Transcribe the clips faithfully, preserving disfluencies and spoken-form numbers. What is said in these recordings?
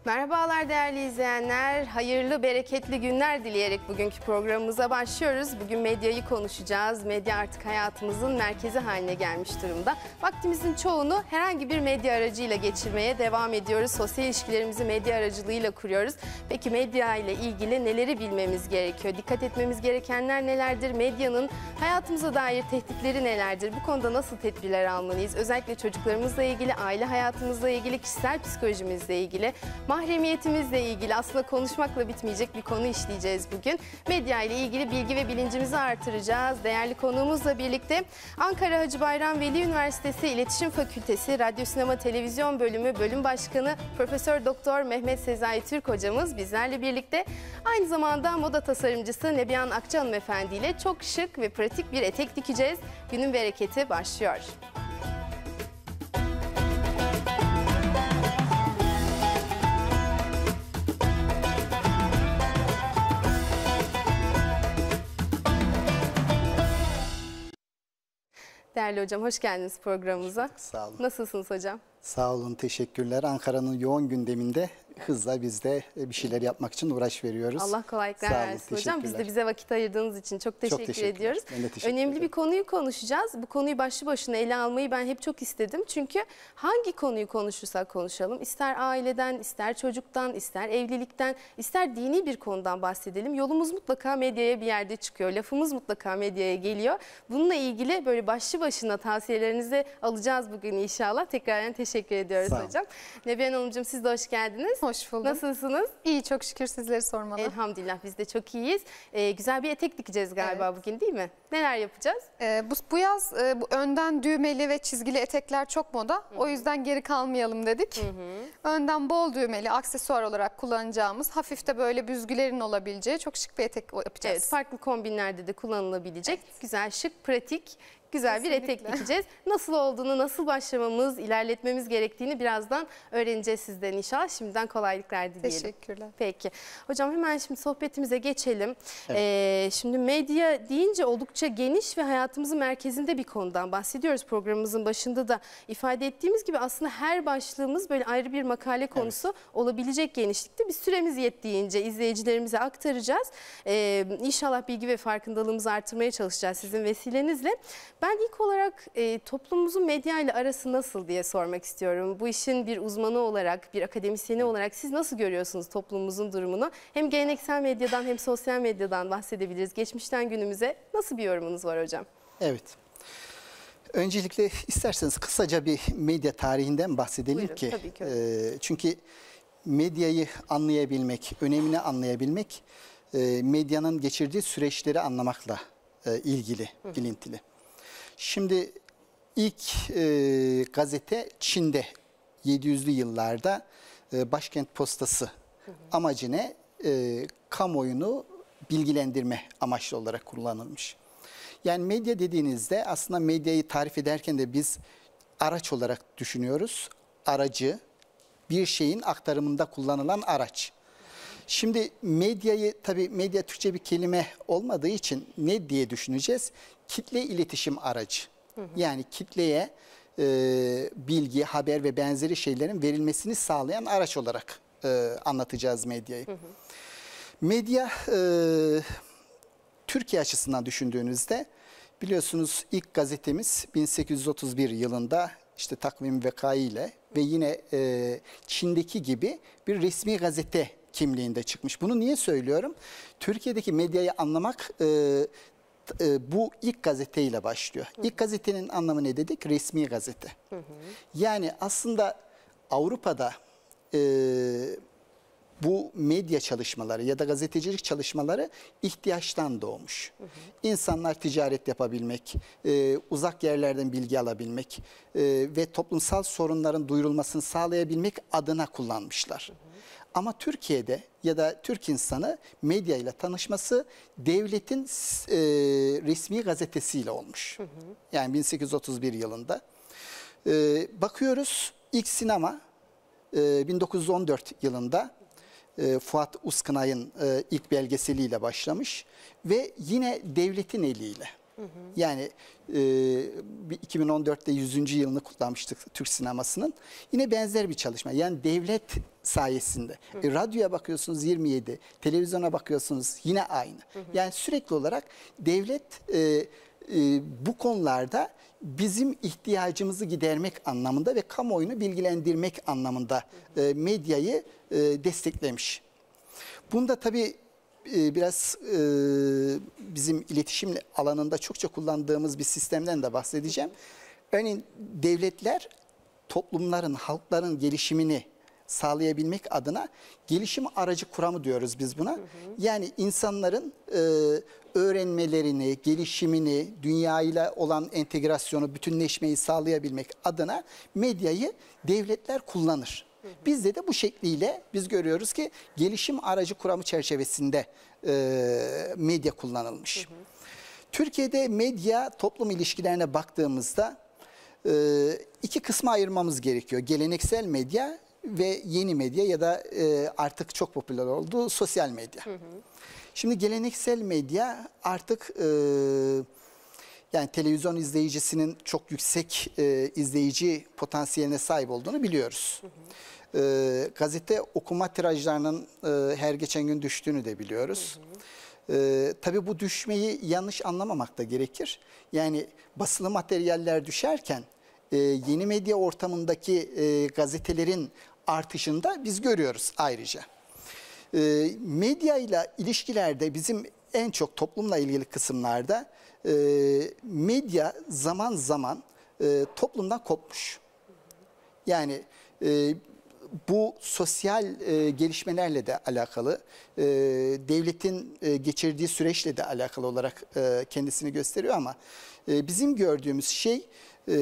Merhabalar değerli izleyenler. Hayırlı, bereketli günler dileyerek bugünkü programımıza başlıyoruz. Bugün medyayı konuşacağız. Medya artık hayatımızın merkezi haline gelmiş durumda. Vaktimizin çoğunu herhangi bir medya aracıyla geçirmeye devam ediyoruz. Sosyal ilişkilerimizi medya aracılığıyla kuruyoruz. Peki medya ile ilgili neleri bilmemiz gerekiyor? Dikkat etmemiz gerekenler nelerdir? Medyanın hayatımıza dair tehditleri nelerdir? Bu konuda nasıl tedbirler almalıyız? Özellikle çocuklarımızla ilgili, aile hayatımızla ilgili, kişisel psikolojimizle ilgili, mahremiyetimizle ilgili aslında konuşmakla bitmeyecek bir konu işleyeceğiz bugün. Medya ile ilgili bilgi ve bilincimizi artıracağız. Değerli konuğumuzla birlikte Ankara Hacı Bayram Veli Üniversitesi İletişim Fakültesi Radyo Sinema Televizyon Bölümü Bölüm Başkanı Profesör Doktor Mehmet Sezai Türk hocamız bizlerle birlikte. Aynı zamanda moda tasarımcısı Nebihan Akça hanımefendi ile çok şık ve pratik bir etek dikeceğiz. Günün bereketi başlıyor. Değerli hocam, hoş geldiniz programımıza. Sağ olun. Nasılsınız hocam? Sağ olun, teşekkürler. Ankara'nın yoğun gündeminde hızla biz de bir şeyler yapmak için uğraş veriyoruz. Allah kolaylıklar Sağ olun, versin hocam. Biz de bize vakit ayırdığınız için çok teşekkür, çok teşekkür ediyoruz. Ben de teşekkür Önemli ederim. bir konuyu konuşacağız. Bu konuyu başlı başına ele almayı ben hep çok istedim. Çünkü hangi konuyu konuşursak konuşalım, ister aileden, ister çocuktan, ister evlilikten, ister dini bir konudan bahsedelim. Yolumuz mutlaka medyaya bir yerde çıkıyor. Lafımız mutlaka medyaya geliyor. Bununla ilgili böyle başlı başına tavsiyelerinizi alacağız bugün inşallah. Tekrardan teşekkür ediyoruz Sağ olun. hocam. Nebihan Hanımcığım, siz de hoş geldiniz. Hoş bulduk. Nasılsınız? İyi, çok şükür, sizleri sormalı. Elhamdülillah biz de çok iyiyiz. Ee, güzel bir etek dikeceğiz galiba Evet. bugün, değil mi? Neler yapacağız? Ee, bu, bu yaz e, bu önden düğmeli ve çizgili etekler çok moda. Hı-hı. O yüzden geri kalmayalım dedik. Hı-hı. Önden bol düğmeli aksesuar olarak kullanacağımız, hafif de böyle büzgülerin olabileceği çok şık bir etek yapacağız. Evet, farklı kombinlerde de kullanılabilecek evet. Güzel, şık, pratik, güzel Kesinlikle. bir etek dikeceğiz. Nasıl olduğunu, nasıl başlamamız, ilerletmemiz gerektiğini birazdan öğreneceğiz sizden inşallah. Şimdiden kolaylıklar dileyelim. Teşekkürler. Peki. Hocam hemen şimdi sohbetimize geçelim. Evet. Ee, şimdi medya deyince oldukça geniş ve hayatımızın merkezinde bir konudan bahsediyoruz. Programımızın başında da ifade ettiğimiz gibi aslında her başlığımız böyle ayrı bir makale konusu evet. olabilecek genişlikte. Biz süremiz yettiğince izleyicilerimize aktaracağız. Ee, İnşallah bilgi ve farkındalığımızı artırmaya çalışacağız sizin vesilenizle. Ben ilk olarak e, toplumumuzun medya ile arası nasıl diye sormak istiyorum. Bu işin bir uzmanı olarak, bir akademisyeni olarak siz nasıl görüyorsunuz toplumumuzun durumunu? Hem geleneksel medyadan hem sosyal medyadan bahsedebiliriz. Geçmişten günümüze nasıl bir yorumunuz var hocam? Evet. Öncelikle isterseniz kısaca bir medya tarihinden bahsedelim. Buyurun, ki. Tabii ki. E, çünkü medyayı anlayabilmek, önemini anlayabilmek, e, medyanın geçirdiği süreçleri anlamakla e, ilgili, Hı. ilintili. Şimdi ilk e, gazete Çin'de yedi yüzlü yıllarda e, Başkent Postası hı hı. amacı ne? E, kamuoyunu bilgilendirme amaçlı olarak kullanılmış. Yani medya dediğinizde aslında medyayı tarif ederken de biz araç olarak düşünüyoruz. Aracı, bir şeyin aktarımında kullanılan araç. Şimdi medyayı, tabii medya Türkçe bir kelime olmadığı için ne diye düşüneceğiz? Kitle iletişim aracı. Hı hı. Yani kitleye e, bilgi, haber ve benzeri şeylerin verilmesini sağlayan araç olarak e, anlatacağız medyayı. Hı hı. Medya e, Türkiye açısından düşündüğünüzde biliyorsunuz ilk gazetemiz bin sekiz yüz otuz bir yılında işte Takvim Vekai ile ve yine e, Çin'deki gibi bir resmi gazete kimliğinde çıkmış. Bunu niye söylüyorum? Türkiye'deki medyayı anlamak e, e, bu ilk gazeteyle başlıyor. Hı hı. İlk gazetenin anlamı ne dedik? Resmi gazete. Hı hı. Yani aslında Avrupa'da e, bu medya çalışmaları ya da gazetecilik çalışmaları ihtiyaçtan doğmuş. Hı hı. İnsanlar ticaret yapabilmek, e, uzak yerlerden bilgi alabilmek e, ve toplumsal sorunların duyurulmasını sağlayabilmek adına kullanmışlar. Hı hı. Ama Türkiye'de ya da Türk insanı medya ile tanışması devletin e, resmi gazetesiyle olmuş. Hı hı. Yani bin sekiz yüz otuz bir yılında. E, bakıyoruz ilk sinema e, bin dokuz yüz on dört yılında e, Fuat Uskınay'ın e, ilk belgeseliyle başlamış ve yine devletin eliyle. Yani e, iki bin on dörtte yüzüncü yılını kutlamıştık Türk sinemasının. Yine benzer bir çalışma. Yani devlet sayesinde. E, radyoya bakıyorsunuz yirmi yedi, televizyona bakıyorsunuz yine aynı. Yani sürekli olarak devlet e, e, bu konularda bizim ihtiyacımızı gidermek anlamında ve kamuoyunu bilgilendirmek anlamında e, medyayı e, desteklemiş. Bunda tabii e, biraz e, bizim iletişim alanında çokça kullandığımız bir sistemden de bahsedeceğim. Örneğin devletler toplumların, halkların gelişimini sağlayabilmek adına gelişim aracı kuramı diyoruz biz buna. Hı hı. Yani insanların e, öğrenmelerini, gelişimini, dünyayla olan entegrasyonu, bütünleşmeyi sağlayabilmek adına medyayı devletler kullanır. Hı hı. Bizde de bu şekliyle biz görüyoruz ki gelişim aracı kuramı çerçevesinde e, medya kullanılmış. Hı hı. Türkiye'de medya toplum ilişkilerine baktığımızda e, iki kısma ayırmamız gerekiyor. Geleneksel medya ve yeni medya ya da e, artık çok popüler olduğu sosyal medya. Hı hı. Şimdi geleneksel medya artık e, yani televizyon izleyicisinin çok yüksek e, izleyici potansiyeline sahip olduğunu biliyoruz. Hı hı. E, gazete okuma tirajlarının e, her geçen gün düştüğünü de biliyoruz. Hı hı. E, tabii bu düşmeyi yanlış anlamamak da gerekir. Yani basılı materyaller düşerken e, yeni medya ortamındaki e, gazetelerin artışını da biz görüyoruz ayrıca. E, medya ile ilişkilerde bizim en çok toplumla ilgili kısımlarda e, medya zaman zaman e, toplumdan kopmuş. Yani e, bu sosyal e, gelişmelerle de alakalı, e, devletin e, geçirdiği süreçle de alakalı olarak e, kendisini gösteriyor ama e, bizim gördüğümüz şey e,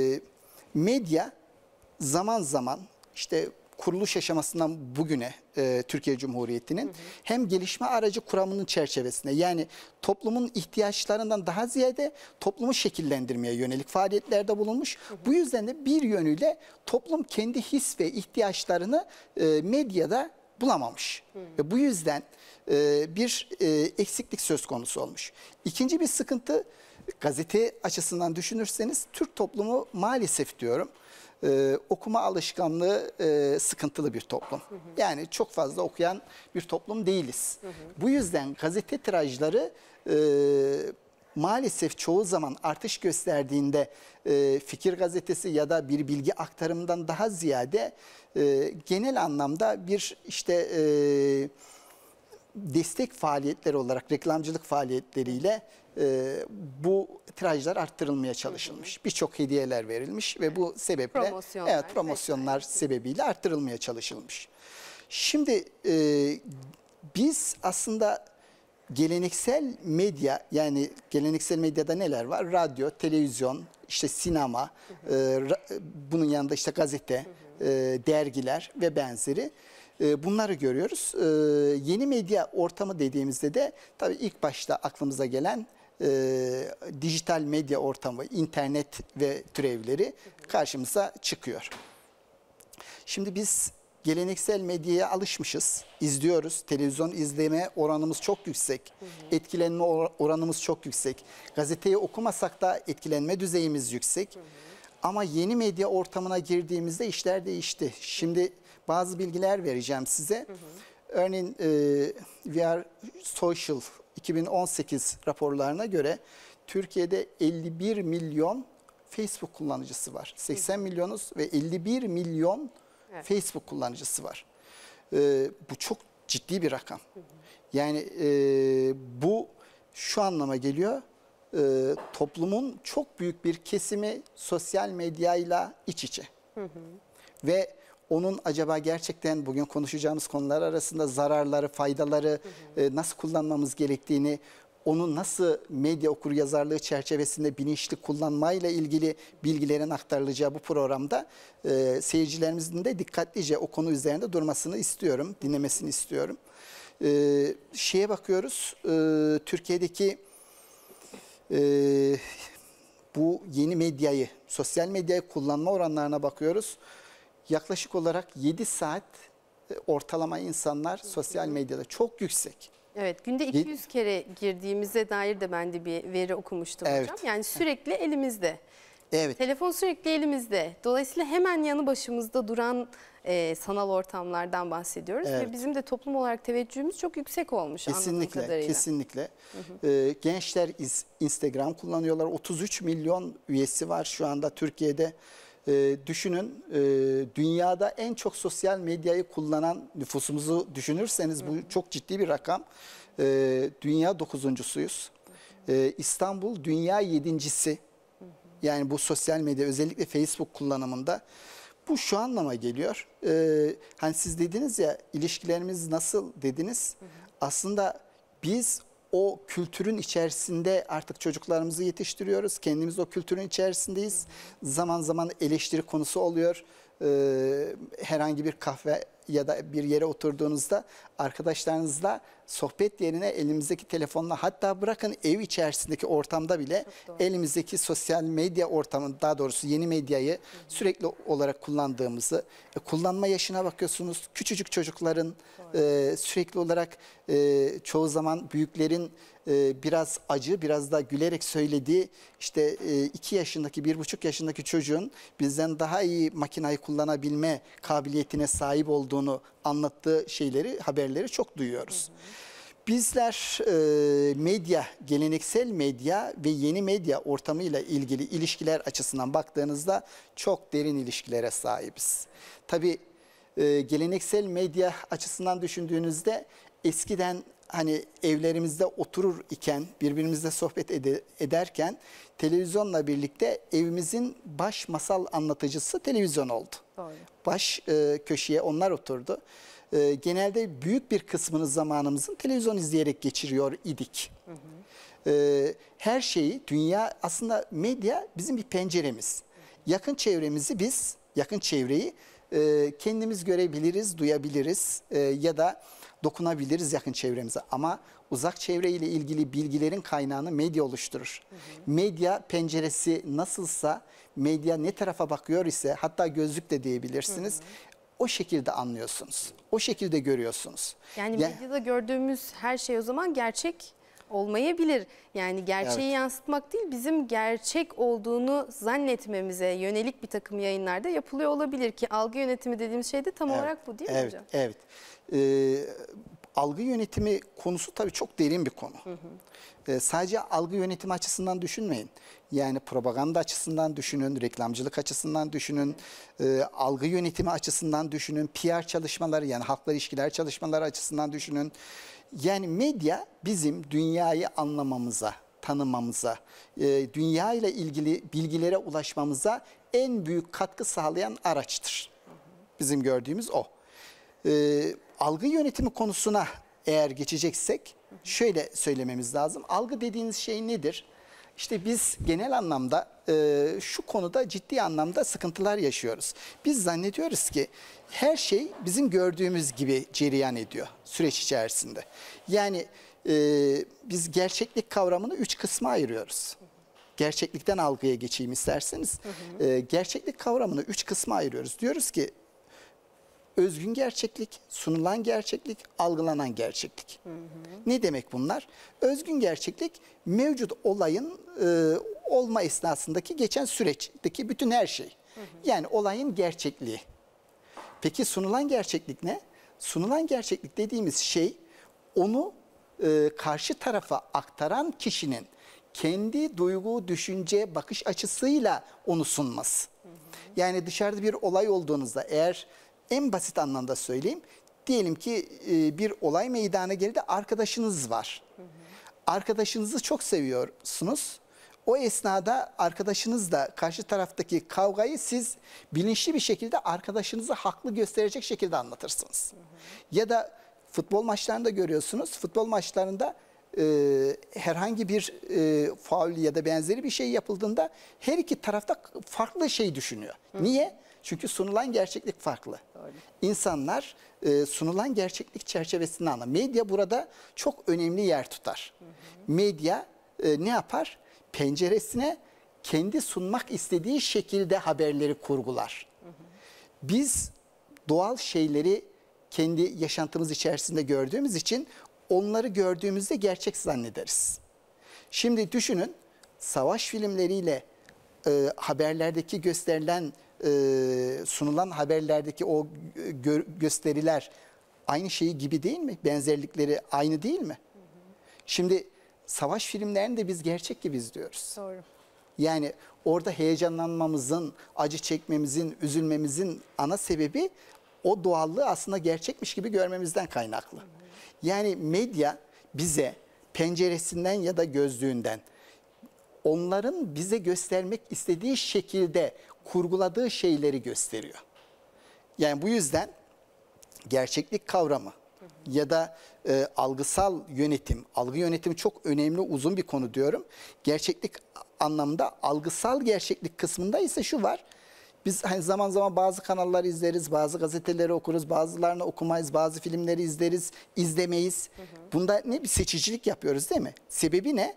medya zaman zaman işte kuruluş aşamasından bugüne e, Türkiye Cumhuriyeti'nin hı hı. hem gelişme aracı kuramının çerçevesinde yani toplumun ihtiyaçlarından daha ziyade toplumu şekillendirmeye yönelik faaliyetlerde bulunmuş. Hı hı. Bu yüzden de bir yönüyle toplum kendi his ve ihtiyaçlarını e, medyada bulamamış. Hı hı. Ve bu yüzden e, bir e, eksiklik söz konusu olmuş. İkinci bir sıkıntı gazete açısından düşünürseniz Türk toplumu maalesef diyorum Ee, okuma alışkanlığı e, sıkıntılı bir toplum. Hı hı. Yani çok fazla okuyan bir toplum değiliz. Hı hı. Bu yüzden gazete tirajları e, maalesef çoğu zaman artış gösterdiğinde e, Fikir Gazetesi ya da bir bilgi aktarımından daha ziyade e, genel anlamda bir işte e, destek faaliyetleri olarak reklamcılık faaliyetleriyle e, bu tirajlar arttırılmaya çalışılmış. Birçok hediyeler verilmiş ve bu sebeple promosyonlar, evet promosyonlar vesaire. sebebiyle arttırılmaya çalışılmış. Şimdi e, biz aslında geleneksel medya yani geleneksel medyada neler var? Radyo, televizyon, işte sinema, hı hı. E, bunun yanında işte gazete, hı hı. E, dergiler ve benzeri. Bunları görüyoruz. Ee, yeni medya ortamı dediğimizde de tabii ilk başta aklımıza gelen e, dijital medya ortamı, internet ve türevleri karşımıza çıkıyor. Şimdi biz geleneksel medyaya alışmışız, izliyoruz. Televizyon izleme oranımız çok yüksek, hı hı. etkilenme oranımız çok yüksek. Gazeteyi okumasak da etkilenme düzeyimiz yüksek. Hı hı. Ama yeni medya ortamına girdiğimizde işler değişti. Şimdi bazı bilgiler vereceğim size. Hı hı. Örneğin e, We Are Social iki bin on sekiz raporlarına göre Türkiye'de elli bir milyon Facebook kullanıcısı var. seksen hı hı. milyonuz ve elli bir milyon evet. Facebook kullanıcısı var. E, bu çok ciddi bir rakam. Hı hı. Yani e, bu şu anlama geliyor. E, toplumun çok büyük bir kesimi sosyal medyayla iç içe. Hı hı. Ve onun acaba gerçekten bugün konuşacağımız konular arasında zararları, faydaları, hı hı. E, nasıl kullanmamız gerektiğini, onu nasıl medya okuryazarlığı çerçevesinde bilinçli kullanmayla ilgili bilgilerin aktarılacağı bu programda e, seyircilerimizin de dikkatlice o konu üzerinde durmasını istiyorum, dinlemesini istiyorum. E, şeye bakıyoruz, e, Türkiye'deki e, bu yeni medyayı, sosyal medyayı kullanma oranlarına bakıyoruz. Yaklaşık olarak yedi saat ortalama insanlar sosyal medyada çok yüksek. Evet, günde iki yüz kere girdiğimize dair de ben de bir veri okumuştum Evet. hocam. Yani sürekli elimizde. Evet. Telefon sürekli elimizde. Dolayısıyla hemen yanı başımızda duran e, sanal ortamlardan bahsediyoruz. Evet. Ve bizim de toplum olarak teveccühümüz çok yüksek olmuş anladığım Kesinlikle, kadarıyla. kesinlikle. Ee, gençler is- Instagram kullanıyorlar. otuz üç milyon üyesi var şu anda Türkiye'de. Ee, düşünün, e, dünyada en çok sosyal medyayı kullanan nüfusumuzu düşünürseniz bu çok ciddi bir rakam. Ee, dünya dokuzuncusuyuz. Ee, İstanbul dünya yedincisi. Yani bu sosyal medya, özellikle Facebook kullanımında. Bu şu anlama geliyor. Ee, hani siz dediniz ya, ilişkilerimiz nasıl dediniz. Hı hı. Aslında biz o kültürün içerisinde artık çocuklarımızı yetiştiriyoruz. Kendimiz o kültürün içerisindeyiz. Hı hı. Zaman zaman eleştiri konusu oluyor. Ee, herhangi bir kahve ya da bir yere oturduğunuzda arkadaşlarınızla sohbet yerine elimizdeki telefonla, hatta bırakın ev içerisindeki ortamda bile elimizdeki sosyal medya ortamı, daha doğrusu yeni medyayı hı hı. sürekli olarak kullandığımızı, e, kullanma yaşına bakıyorsunuz. Küçücük çocukların e, sürekli olarak e, çoğu zaman büyüklerin e, biraz acı, biraz da gülerek söylediği, işte e, iki yaşındaki, bir buçuk yaşındaki çocuğun bizden daha iyi makinayı kullanabilme kabiliyetine sahip olduğunu anlattığı şeyleri, haberleri çok duyuyoruz. Hı hı. Bizler e, medya, geleneksel medya ve yeni medya ortamıyla ilgili ilişkiler açısından baktığınızda çok derin ilişkilere sahibiz. Tabii e, geleneksel medya açısından düşündüğünüzde eskiden hani evlerimizde oturur iken, birbirimizle sohbet ede, ederken televizyonla birlikte evimizin baş masal anlatıcısı televizyon oldu. Doğru. Baş e, köşeye onlar oturdu. E, genelde büyük bir kısmını zamanımızın televizyon izleyerek geçiriyor idik. Hı hı. E, her şeyi, dünya, aslında medya bizim bir penceremiz. Hı hı. Yakın çevremizi biz, yakın çevreyi e, kendimiz görebiliriz, duyabiliriz e, ya da dokunabiliriz yakın çevremize. Ama uzak çevreyle ilgili bilgilerin kaynağını medya oluşturur. Hı hı. Medya penceresi nasılsa, medya ne tarafa bakıyor ise, hatta gözlük de diyebilirsiniz. Hı hı. O şekilde anlıyorsunuz. O şekilde görüyorsunuz. Yani medyada yani, gördüğümüz her şey o zaman gerçek olmayabilir. Yani gerçeği evet. yansıtmak değil, bizim gerçek olduğunu zannetmemize yönelik bir takım yayınlarda yapılıyor olabilir ki algı yönetimi dediğimiz şey de tam evet. olarak bu değil mi evet, hocam? Evet. Ee, algı yönetimi konusu tabii çok derin bir konu. Hı hı. Ee, sadece algı yönetimi açısından düşünmeyin. Yani propaganda açısından düşünün, reklamcılık açısından düşünün, e, algı yönetimi açısından düşünün, P R çalışmaları, yani halkla ilişkiler çalışmaları açısından düşünün. Yani medya bizim dünyayı anlamamıza, tanımamıza, e, dünya ile ilgili bilgilere ulaşmamıza en büyük katkı sağlayan araçtır. Bizim gördüğümüz o. E, algı yönetimi konusuna eğer geçeceksek şöyle söylememiz lazım. Algı dediğiniz şey nedir? İşte biz genel anlamda e, şu konuda ciddi anlamda sıkıntılar yaşıyoruz. Biz zannediyoruz ki her şey bizim gördüğümüz gibi cereyan ediyor süreç içerisinde. Yani e, biz gerçeklik kavramını üç kısma ayırıyoruz. Gerçeklikten algıya geçeyim isterseniz. Hı hı. E, gerçeklik kavramını üç kısma ayırıyoruz. Diyoruz ki özgün gerçeklik, sunulan gerçeklik, algılanan gerçeklik. Hı hı. Ne demek bunlar? Özgün gerçeklik, mevcut olayın e, olma esnasındaki geçen süreçteki bütün her şey. Hı hı. Yani olayın gerçekliği. Peki sunulan gerçeklik ne? Sunulan gerçeklik dediğimiz şey, onu e, karşı tarafa aktaran kişinin kendi duygu, düşünce, bakış açısıyla onu sunması. Hı hı. Yani dışarıda bir olay olduğunuzda, eğer en basit anlamda söyleyeyim, diyelim ki e, bir olay meydana geldi, arkadaşınız var. Hı hı. Arkadaşınızı çok seviyorsunuz. O esnada arkadaşınızla karşı taraftaki kavgayı siz bilinçli bir şekilde arkadaşınızı haklı gösterecek şekilde anlatırsınız. Hı hı. Ya da futbol maçlarında görüyorsunuz. Futbol maçlarında e, herhangi bir e, faul ya da benzeri bir şey yapıldığında her iki tarafta farklı şey düşünüyor. Hı. Niye? Çünkü sunulan gerçeklik farklı. Doğru. İnsanlar e, sunulan gerçeklik çerçevesinde anlar. Medya burada çok önemli yer tutar. Hı hı. Medya e, ne yapar? Penceresine kendi sunmak istediği şekilde haberleri kurgular. Hı hı. Biz doğal şeyleri kendi yaşantımız içerisinde gördüğümüz için onları gördüğümüzde gerçek zannederiz. Şimdi düşünün, savaş filmleriyle e, haberlerdeki gösterilen, e, sunulan haberlerdeki o gö gösteriler aynı şeyi gibi değil mi? Benzerlikleri aynı değil mi? Hı hı. Şimdi savaş filmlerini de biz gerçek gibi izliyoruz. Doğru. Yani orada heyecanlanmamızın, acı çekmemizin, üzülmemizin ana sebebi o doğallığı aslında gerçekmiş gibi görmemizden kaynaklı. Hı hı. Yani medya bize penceresinden ya da gözlüğünden onların bize göstermek istediği şekilde kurguladığı şeyleri gösteriyor. Yani bu yüzden gerçeklik kavramı hı hı. ya da e, algısal yönetim, algı yönetimi çok önemli, uzun bir konu diyorum. Gerçeklik anlamda algısal gerçeklik kısmında ise şu var. Biz hani zaman zaman bazı kanalları izleriz, bazı gazeteleri okuruz, bazılarını okumayız, bazı filmleri izleriz, izlemeyiz. Hı hı. Bunda ne bir seçicilik yapıyoruz değil mi? Sebebi ne?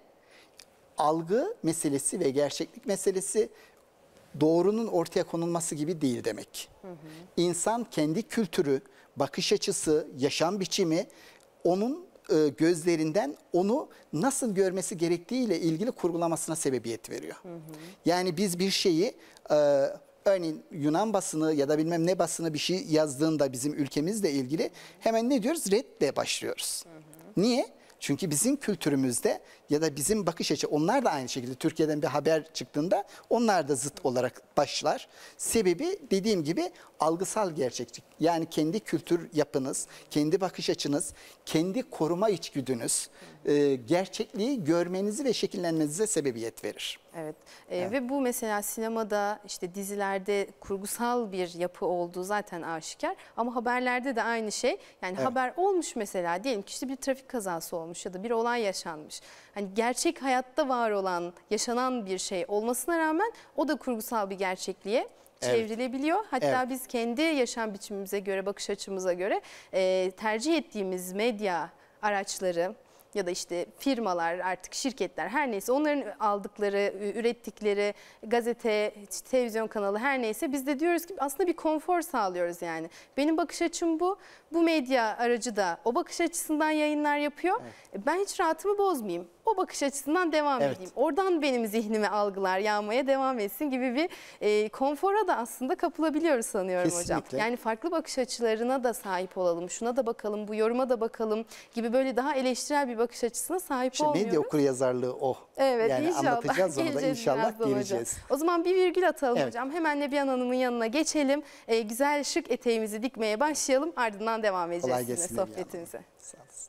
Algı meselesi ve gerçeklik meselesi doğrunun ortaya konulması gibi değil demek. Hı hı. İnsan kendi kültürü, bakış açısı, yaşam biçimi onun e, gözlerinden onu nasıl görmesi gerektiğiyle ilgili kurgulamasına sebebiyet veriyor. Hı hı. Yani biz bir şeyi e, örneğin Yunan basını ya da bilmem ne basını bir şey yazdığında bizim ülkemizle ilgili hemen ne diyoruz? Redle başlıyoruz. Hı hı. Niye? Çünkü bizim kültürümüzde ya da bizim bakış açı, onlar da aynı şekilde Türkiye'den bir haber çıktığında onlar da zıt olarak başlar. Sebebi dediğim gibi algısal gerçeklik. Yani kendi kültür yapınız, kendi bakış açınız, kendi koruma içgüdünüz e, gerçekliği görmenizi ve şekillenmenize sebebiyet verir. Evet. Ee, evet ve bu mesela sinemada, işte dizilerde kurgusal bir yapı olduğu zaten aşikar ama haberlerde de aynı şey. Yani evet. haber olmuş mesela, diyelim ki işte bir trafik kazası olmuş ya da bir olay yaşanmış. Hani gerçek hayatta var olan, yaşanan bir şey olmasına rağmen o da kurgusal bir gerçekliğe çevrilebiliyor. Evet. Hatta evet. biz kendi yaşam biçimimize göre, bakış açımıza göre e, tercih ettiğimiz medya araçları ya da işte firmalar, artık şirketler, her neyse onların aldıkları, ürettikleri gazete, televizyon kanalı, her neyse biz de diyoruz ki aslında bir konfor sağlıyoruz yani. Benim bakış açım bu. Bu medya aracı da o bakış açısından yayınlar yapıyor. Evet. Ben hiç rahatımı bozmayayım. O bakış açısından devam evet. edeyim. Oradan benim zihnime algılar yağmaya devam etsin gibi bir e, konfora da aslında kapılabiliyoruz sanıyorum. Kesinlikle. Hocam. Yani farklı bakış açılarına da sahip olalım. Şuna da bakalım, bu yoruma da bakalım gibi böyle daha eleştirel bir bakış açısına sahip işte olmuyoruz. Medya okuryazarlığı o. Evet, yani inşallah. Anlatacağız onu da inşallah geleceğiz. Hocam. O zaman bir virgül atalım evet. hocam. Hemen Nebihan Hanım'ın yanına geçelim. E, güzel şık eteğimizi dikmeye başlayalım. Ardından devam edeceğiz sizinle sohbetimize. Sağ olasın.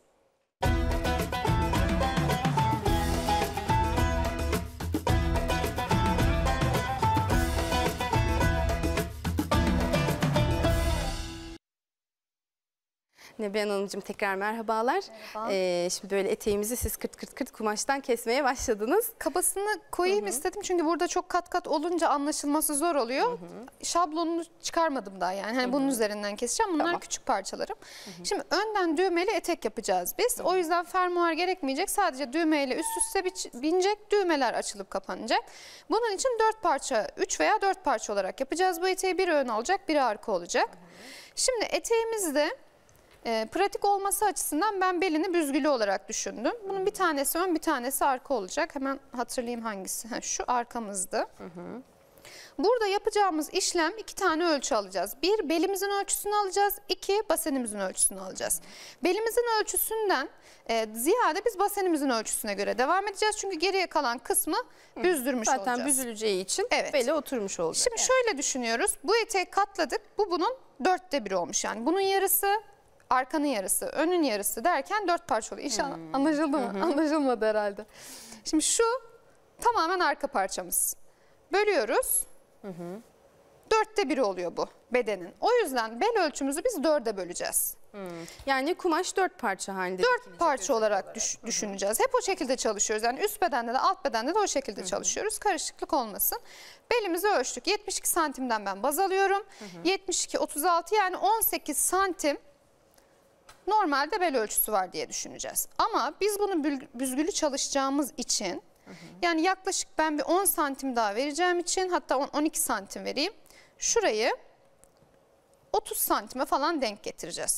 Nebihan Hanımcığım tekrar merhabalar. Merhaba. Ee, şimdi böyle eteğimizi siz kırt kırt kırt kumaştan kesmeye başladınız. Kabasını koyayım Hı -hı. istedim çünkü burada çok kat kat olunca anlaşılması zor oluyor. Hı -hı. Şablonunu çıkarmadım daha yani. Hani Hı -hı. bunun üzerinden keseceğim. Bunlar tamam. küçük parçalarım. Hı -hı. Şimdi önden düğmeli etek yapacağız biz. Hı -hı. O yüzden fermuar gerekmeyecek. Sadece düğmeyle üst üste binecek. Düğmeler açılıp kapanacak. Bunun için dört parça, üç veya dört parça olarak yapacağız. Bu eteği biri ön olacak, biri arka olacak. Hı -hı. Şimdi eteğimizde E, pratik olması açısından ben belini büzgülü olarak düşündüm. Bunun bir tanesi ön, bir tanesi arka olacak. Hemen hatırlayayım hangisi. Ha, şu arkamızdı. Hı hı. Burada yapacağımız işlem iki tane ölçü alacağız. Bir, belimizin ölçüsünü alacağız. İki, basenimizin ölçüsünü alacağız. Belimizin ölçüsünden e, ziyade biz basenimizin ölçüsüne göre devam edeceğiz. Çünkü geriye kalan kısmı büzdürmüş Zaten olacağız. Zaten büzüleceği için evet. beli oturmuş olacak. Şimdi evet. şöyle düşünüyoruz. Bu eteği katladık. Bu bunun dörtte biri olmuş. Yani bunun yarısı, arkanın yarısı, önün yarısı derken dört parça oluyor. İnşallah hmm. anlaşıldı mı? Hı -hı. Anlaşılmadı herhalde. Şimdi şu tamamen arka parçamız. Bölüyoruz. Hı -hı. Dörtte biri oluyor bu bedenin. O yüzden bel ölçümüzü biz dörde böleceğiz. Hmm. Yani kumaş dört parça halinde. Dört parça olarak, olarak düş, düşüneceğiz. Hep o şekilde çalışıyoruz. Yani üst bedende de alt bedende de o şekilde Hı -hı. çalışıyoruz. Karışıklık olmasın. Belimizi ölçtük. yetmiş iki santimden ben baz alıyorum. Hı -hı. yetmiş iki, otuz altı yani on sekiz santim. Normalde bel ölçüsü var diye düşüneceğiz. Ama biz bunu büzgülü çalışacağımız için hı hı. yani yaklaşık ben bir on santim daha vereceğim için, hatta on on iki santim vereyim. Şurayı otuz santime falan denk getireceğiz.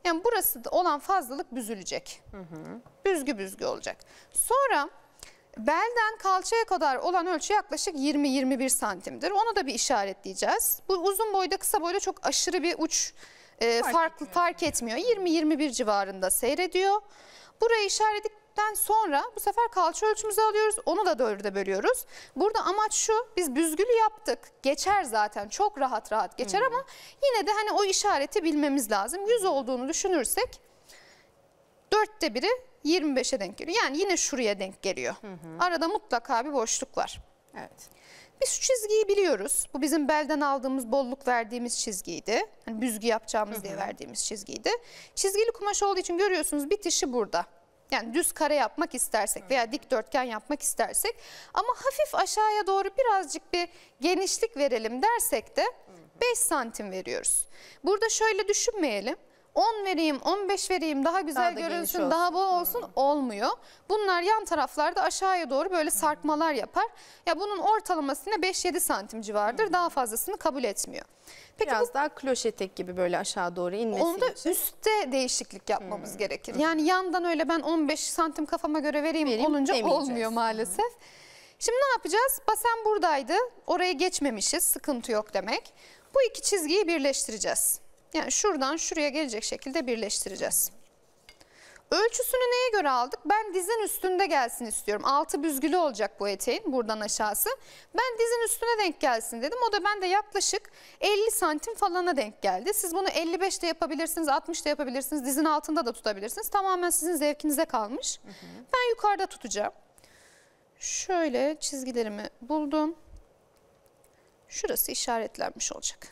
Yani burası da olan fazlalık büzülecek. Hı hı. Büzgü büzgü olacak. Sonra belden kalçaya kadar olan ölçü yaklaşık yirmi yirmi bir santimdir. Onu da bir işaretleyeceğiz. Bu uzun boyda kısa boyda çok aşırı bir uç e, Fark farklı etmiyor. fark etmiyor. yirmi yirmi bir civarında seyrediyor. Burayı işaretledikten sonra bu sefer kalça ölçümüzü alıyoruz. Onu da dörde bölüyoruz. Burada amaç şu, biz büzgülü yaptık. Geçer zaten, çok rahat rahat geçer ama yine de hani o işareti bilmemiz lazım. yüz olduğunu düşünürsek dörtte biri yirmi beşe denk geliyor. Yani yine şuraya denk geliyor. Hı hı. Arada mutlaka bir boşluk var. Evet. Biz şu çizgiyi biliyoruz. Bu bizim belden aldığımız, bolluk verdiğimiz çizgiydi. Hani büzgü yapacağımız hı hı. diye verdiğimiz çizgiydi. Çizgili kumaş olduğu için görüyorsunuz bitişi burada. Yani düz kare yapmak istersek veya dikdörtgen yapmak istersek ama hafif aşağıya doğru birazcık bir genişlik verelim dersek de beş santim veriyoruz. Burada şöyle düşünmeyelim. on vereyim, on beş vereyim, daha güzel Daha da geniş görünsün, olsun. daha bol olsun hmm. olmuyor. Bunlar yan taraflarda aşağıya doğru böyle sarkmalar yapar. Ya bunun ortalaması ne beş yedi santim civarıdır. Hmm. Daha fazlasını kabul etmiyor. Peki Biraz bu, daha kloş etek gibi böyle aşağı doğru inmesi onda için. üstte değişiklik yapmamız Hmm. gerekir. Yani yandan öyle ben on beş santim kafama göre vereyim, Vereyim olunca demeyeceğiz. olmuyor maalesef. Hmm. Şimdi ne yapacağız? Basen buradaydı. Oraya geçmemişiz. Sıkıntı yok demek. Bu iki çizgiyi birleştireceğiz. Yani şuradan şuraya gelecek şekilde birleştireceğiz. Ölçüsünü neye göre aldık? Ben dizin üstünde gelsin istiyorum. Altı büzgülü olacak bu eteğin buradan aşağısı. Ben dizin üstüne denk gelsin dedim. O da bende yaklaşık elli santim falana denk geldi. Siz bunu elli beş de yapabilirsiniz, altmış da yapabilirsiniz. Dizin altında da tutabilirsiniz. Tamamen sizin zevkinize kalmış. Hı hı. Ben yukarıda tutacağım. Şöyle çizgilerimi buldum. Şurası işaretlenmiş olacak.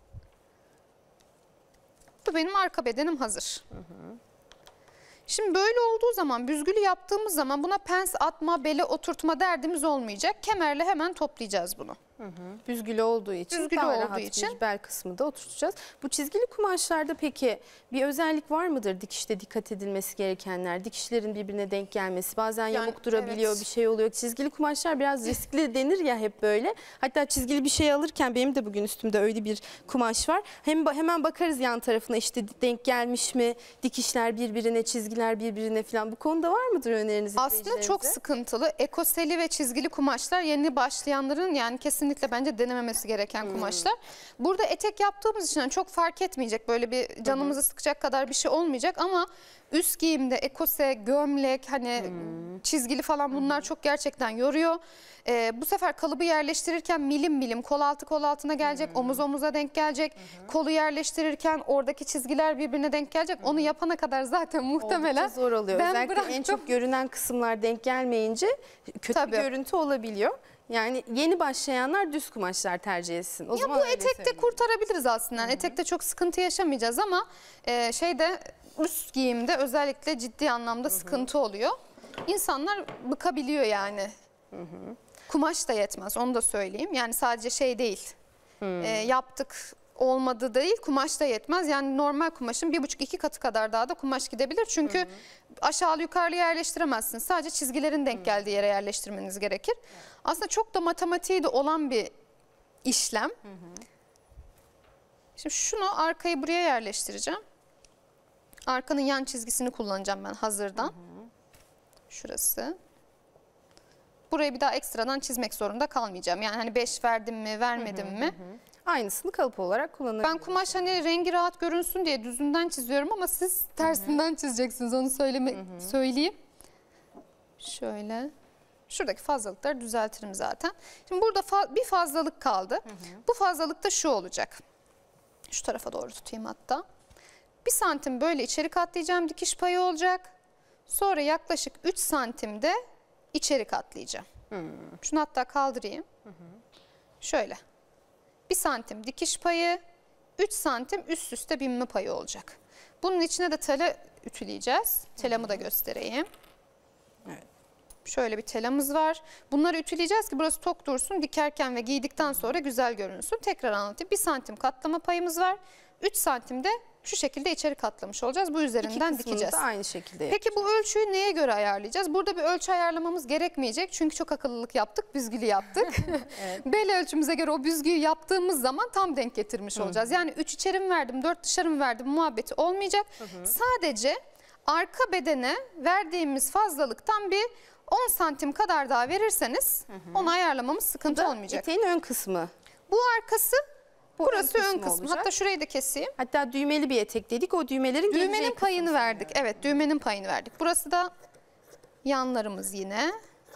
Bu benim arka bedenim hazır. Hı hı. Şimdi böyle olduğu zaman, büzgülü yaptığımız zaman buna pens atma, bele oturtma derdimiz olmayacak. Kemerle hemen toplayacağız bunu. Hı hı. Büzgülü olduğu için Büzgülü daha olduğu rahat için. bir bel kısmı da oturtacağız. Bu çizgili kumaşlarda peki bir özellik var mıdır dikişte dikkat edilmesi gerekenler? Dikişlerin birbirine denk gelmesi, bazen Yani, yamuk durabiliyor, evet. bir şey oluyor. Çizgili kumaşlar biraz riskli denir ya hep böyle. Hatta çizgili bir şey alırken benim de bugün üstümde öyle bir kumaş var. Hem hemen bakarız yan tarafına işte denk gelmiş mi? Dikişler birbirine, çizgiler birbirine falan. Bu konuda var mıdır öneriniz? Aslında çok sıkıntılı. Ekoseli ve çizgili kumaşlar yeni başlayanların yani kesinlikle bence denememesi gereken hmm. kumaşlar. Burada etek yaptığımız için çok fark etmeyecek. Böyle bir canımızı hmm. sıkacak kadar bir şey olmayacak ama üst giyimde ekose, gömlek, hani hmm. çizgili falan bunlar hmm. çok gerçekten yoruyor. Ee, bu sefer kalıbı yerleştirirken milim milim kol altı kol altına gelecek, hmm. omuz omuza denk gelecek. Hmm. Kolu yerleştirirken oradaki çizgiler birbirine denk gelecek. Hmm. Onu yapana kadar zaten muhtemelen oldukça zor oluyor. Ben Özellikle bıraktım. en çok görünen kısımlar denk gelmeyince kötü Tabii. bir görüntü olabiliyor. Yani yeni başlayanlar düz kumaşlar tercih etsin. O ya zaman bu öyle etekte söyleyeyim. kurtarabiliriz aslında. Yani etekte çok sıkıntı yaşamayacağız ama e, şeyde üst giyimde özellikle ciddi anlamda Hı -hı. sıkıntı oluyor. İnsanlar bıkabiliyor yani. Hı -hı. Kumaş da yetmez, onu da söyleyeyim. Yani sadece şey değil. E, yaptık olmadı değil, kumaş da yetmez. Yani normal kumaşın bir buçuk iki katı kadar daha da kumaş gidebilir. Çünkü Hı -hı. aşağılı yukarılı yerleştiremezsiniz. Sadece çizgilerin denk geldiği yere yerleştirmeniz gerekir. Evet. Aslında çok da matematiği de olan bir işlem. Hı hı. Şimdi şunu arkayı buraya yerleştireceğim. Arkanın yan çizgisini kullanacağım ben hazırdan. Hı hı. Şurası. Burayı bir daha ekstradan çizmek zorunda kalmayacağım. Yani hani beş verdim mi, vermedim hı hı, mi? Hı. Aynısını kalıp olarak kullanabilirim. Ben kumaş hani rengi rahat görünsün diye düzünden çiziyorum ama siz tersinden hı hı. çizeceksiniz. Onu söyleme, hı hı. söyleyeyim. Şöyle. Şuradaki fazlalıkları düzeltirim zaten. Şimdi burada fa bir fazlalık kaldı. Hı hı. Bu fazlalık da şu olacak. Şu tarafa doğru tutayım hatta. Bir santim böyle içeri katlayacağım. Dikiş payı olacak. Sonra yaklaşık üç santimde içeri katlayacağım. Hı. Şunu hatta kaldırayım. Hı hı. Şöyle. bir santim dikiş payı, üç santim üst üste binme payı olacak. Bunun içine de tela ütüleyeceğiz. Telamı da göstereyim. Evet. Şöyle bir telamız var. Bunları ütüleyeceğiz ki burası tok dursun. Dikerken ve giydikten sonra güzel görünsün. Tekrar anlatayım. bir santim katlama payımız var. üç santim de şu şekilde içeri katlamış olacağız. Bu üzerinden İki kısmını dikeceğiz. da aynı şekilde Peki bu ölçüyü neye göre ayarlayacağız? Burada bir ölçü ayarlamamız gerekmeyecek. Çünkü çok akıllılık yaptık, büzgülü yaptık. Evet. Bel ölçümüze göre o büzgüyü yaptığımız zaman tam denk getirmiş olacağız. Yani üç içeri mi verdim, dört dışarı mı verdim muhabbeti olmayacak. Hı hı. Sadece arka bedene verdiğimiz fazlalıktan bir on santim kadar daha verirseniz hı hı. onu ayarlamamız sıkıntı olmayacak. Eteğin ön kısmı. Bu arkası, bu burası ön kısmı. kısmı Hatta şurayı da keseyim. Hatta düğmeli bir etek dedik. O düğmelerin Düğmenin payını kısmı. verdik. Evet, düğmenin payını verdik. Burası da yanlarımız yine.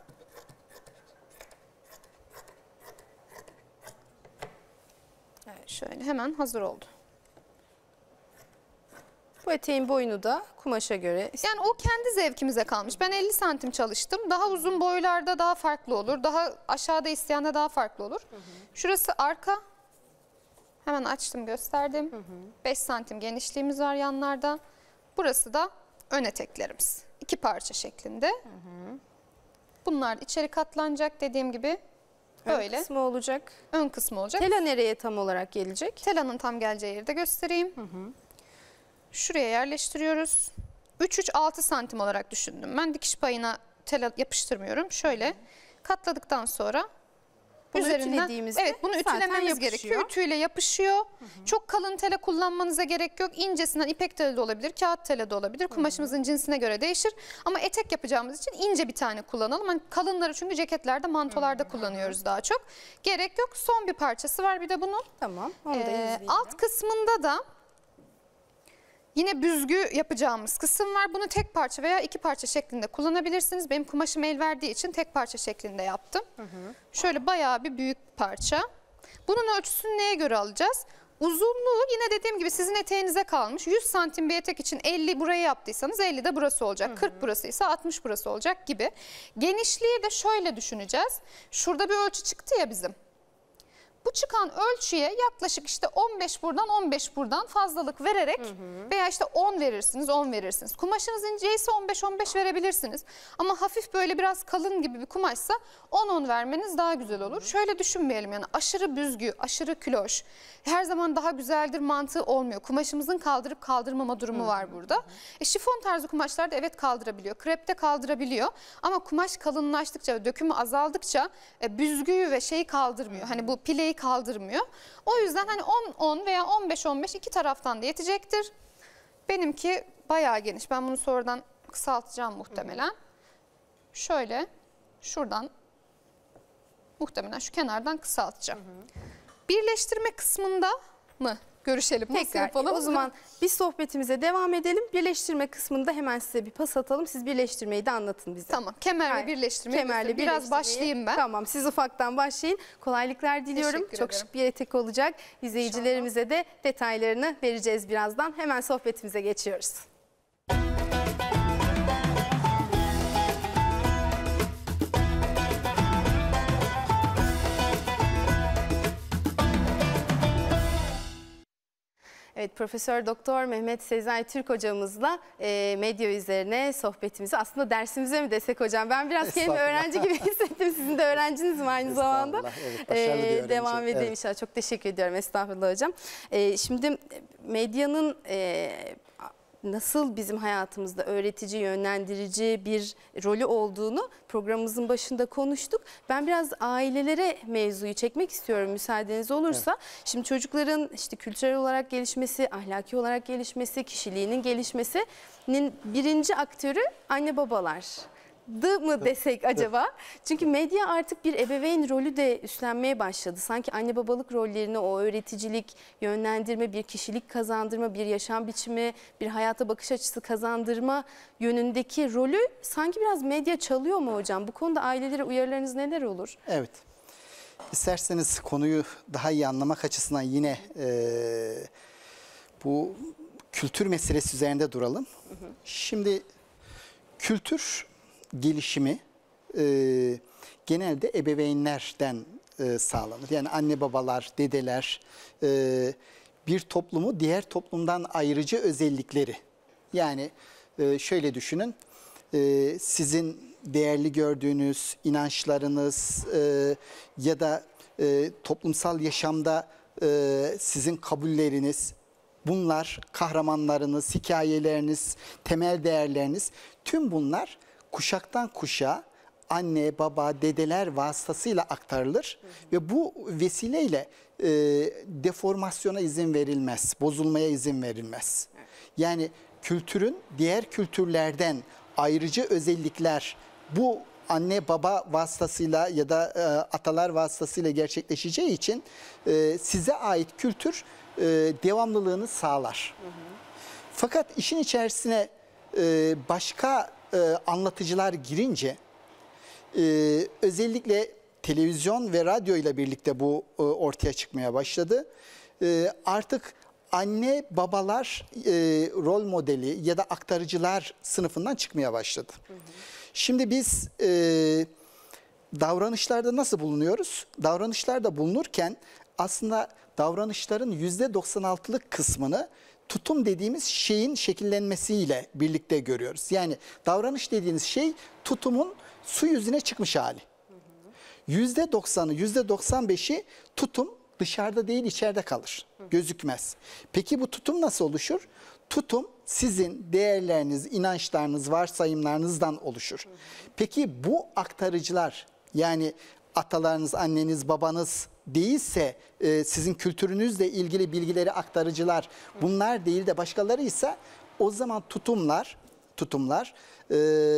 Evet, şöyle hemen hazır oldu. Bu eteğin boyunu da kumaşa göre. Yani o kendi zevkimize kalmış. Ben elli santim çalıştım. Daha uzun boylarda daha farklı olur. Daha aşağıda isteyende daha farklı olur. Hı hı. Şurası arka. Hemen açtım, gösterdim. Hı hı. beş santim genişliğimiz var yanlarda. Burası da ön eteklerimiz. İki parça şeklinde. Hı hı. Bunlar içeri katlanacak dediğim gibi. Böyle. Ön kısmı olacak. Ön kısmı olacak. Tela nereye tam olarak gelecek? Telanın tam geleceği yeri de göstereyim. Hı hı. Şuraya yerleştiriyoruz. üç üç altı santim olarak düşündüm. Ben dikiş payına tela yapıştırmıyorum. Şöyle katladıktan sonra bunu üzerinden, ütülediğimizde evet, bunu ütülememiz gerekiyor. Ütüyle yapışıyor. Hı hı. Çok kalın tela kullanmanıza gerek yok. İncesinden ipek tela de olabilir, kağıt tela de olabilir. Kumaşımızın hı hı. cinsine göre değişir. Ama etek yapacağımız için ince bir tane kullanalım. Yani kalınları çünkü ceketlerde, mantolarda hı hı. kullanıyoruz daha çok. Gerek yok. Son bir parçası var bir de bunun. Tamam. Onu da ee, alt kısmında da yine büzgü yapacağımız kısım var. Bunu tek parça veya iki parça şeklinde kullanabilirsiniz. Benim kumaşım el verdiği için tek parça şeklinde yaptım. Hı hı. Şöyle bayağı bir büyük parça. Bunun ölçüsünü neye göre alacağız? Uzunluğu yine dediğim gibi sizin eteğinize kalmış. yüz santim bir etek için elli burayı yaptıysanız elli de burası olacak. Hı hı. kırk burası ise altmış burası olacak gibi. Genişliği de şöyle düşüneceğiz. Şurada bir ölçü çıktı ya bizim. Bu çıkan ölçüye yaklaşık işte on beş buradan on beş buradan fazlalık vererek hı hı. veya işte on verirsiniz on verirsiniz. Kumaşınız inceyse on beş on beş verebilirsiniz. Ama hafif böyle biraz kalın gibi bir kumaşsa on on vermeniz daha güzel olur. Hı hı. Şöyle düşünmeyelim, yani aşırı büzgü, aşırı kloş her zaman daha güzeldir mantığı olmuyor. Kumaşımızın kaldırıp kaldırmama durumu hı hı. var burada. Hı hı. E, şifon tarzı kumaşlarda evet kaldırabiliyor. Krepte kaldırabiliyor. Ama kumaş kalınlaştıkça ve dökümü azaldıkça e, büzgüyü ve şeyi kaldırmıyor. Hı hı. Hani bu pileyi kaldırmıyor. O yüzden hani on on veya on beş on beş iki taraftan da yetecektir. Benimki bayağı geniş. Ben bunu sonradan kısaltacağım muhtemelen. Hı. Şöyle şuradan muhtemelen şu kenardan kısaltacağım. Hı hı. Birleştirme kısmında mı görüşelim? Nasıl Tekrar yapalım? o zaman biz sohbetimize devam edelim. Birleştirme kısmında hemen size bir pas atalım. Siz birleştirmeyi de anlatın bize. Tamam. Kemerle yani, birleştirmeyi kemerle biraz başlayayım ben. Tamam, siz ufaktan başlayın. Kolaylıklar diliyorum. Teşekkür Çok ederim. Şık bir etek olacak. İzleyicilerimize İnşallah. de detaylarını vereceğiz birazdan. Hemen sohbetimize geçiyoruz. Evet, Profesör Doktor Mehmet Sezai Türk hocamızla e, medya üzerine sohbetimizi, aslında dersimize mi desek hocam? Ben biraz kendimi öğrenci gibi hissettim. Sizin de öğrenciniz mi aynı zamanda? Evet, başarılı bir öğrenci. Devam edelim evet. inşallah. Çok teşekkür ediyorum. Estağfurullah hocam. E, şimdi medyanın e, nasıl bizim hayatımızda öğretici, yönlendirici bir rolü olduğunu programımızın başında konuştuk. Ben biraz ailelere mevzuyu çekmek istiyorum müsaadeniz olursa. Evet. Şimdi çocukların işte kültürel olarak gelişmesi, ahlaki olarak gelişmesi, kişiliğinin gelişmesinin birinci aktörü anne babalar. dı mı desek acaba? Çünkü medya artık bir ebeveyn rolü de üstlenmeye başladı. Sanki anne babalık rollerini, o öğreticilik, yönlendirme, bir kişilik kazandırma, bir yaşam biçimi, bir hayata bakış açısı kazandırma yönündeki rolü sanki biraz medya çalıyor mu hocam? Bu konuda ailelere uyarılarınız neler olur? Evet. İsterseniz konuyu daha iyi anlamak açısından yine e, bu kültür meselesi üzerinde duralım. Hı hı. Şimdi kültür gelişimi e, genelde ebeveynlerden e, sağlanır. Yani anne babalar, dedeler e, bir toplumu diğer toplumdan ayırıcı özellikleri. Yani e, şöyle düşünün, e, sizin değerli gördüğünüz inançlarınız e, ya da e, toplumsal yaşamda e, sizin kabulleriniz bunlar kahramanlarınız, hikayeleriniz, temel değerleriniz, tüm bunlar kuşaktan kuşağa anne, baba, dedeler vasıtasıyla aktarılır. Hı hı. Ve bu vesileyle e, deformasyona izin verilmez, bozulmaya izin verilmez. Evet. Yani kültürün diğer kültürlerden ayrıcı özellikler bu anne baba vasıtasıyla ya da e, atalar vasıtasıyla gerçekleşeceği için e, size ait kültür e, devamlılığını sağlar. Hı hı. Fakat işin içerisine e, başka e, anlatıcılar girince e, özellikle televizyon ve radyo ile birlikte bu e, ortaya çıkmaya başladı. E, artık anne babalar e, rol modeli ya da aktarıcılar sınıfından çıkmaya başladı. Hı hı. Şimdi biz e, davranışlarda nasıl bulunuyoruz? Davranışlarda bulunurken aslında davranışların yüzde doksan altılık kısmını tutum dediğimiz şeyin şekillenmesiyle birlikte görüyoruz. Yani davranış dediğiniz şey tutumun su yüzüne çıkmış hali. yüzde doksanı, yüzde doksan beşi tutum dışarıda değil içeride kalır. Gözükmez. Peki bu tutum nasıl oluşur? Tutum sizin değerleriniz, inançlarınız, varsayımlarınızdan oluşur. Peki bu aktarıcılar, yani atalarınız, anneniz, babanız değilse e, sizin kültürünüzle ilgili bilgileri aktarıcılar bunlar değil de başkalarıysa o zaman tutumlar, tutumlar e,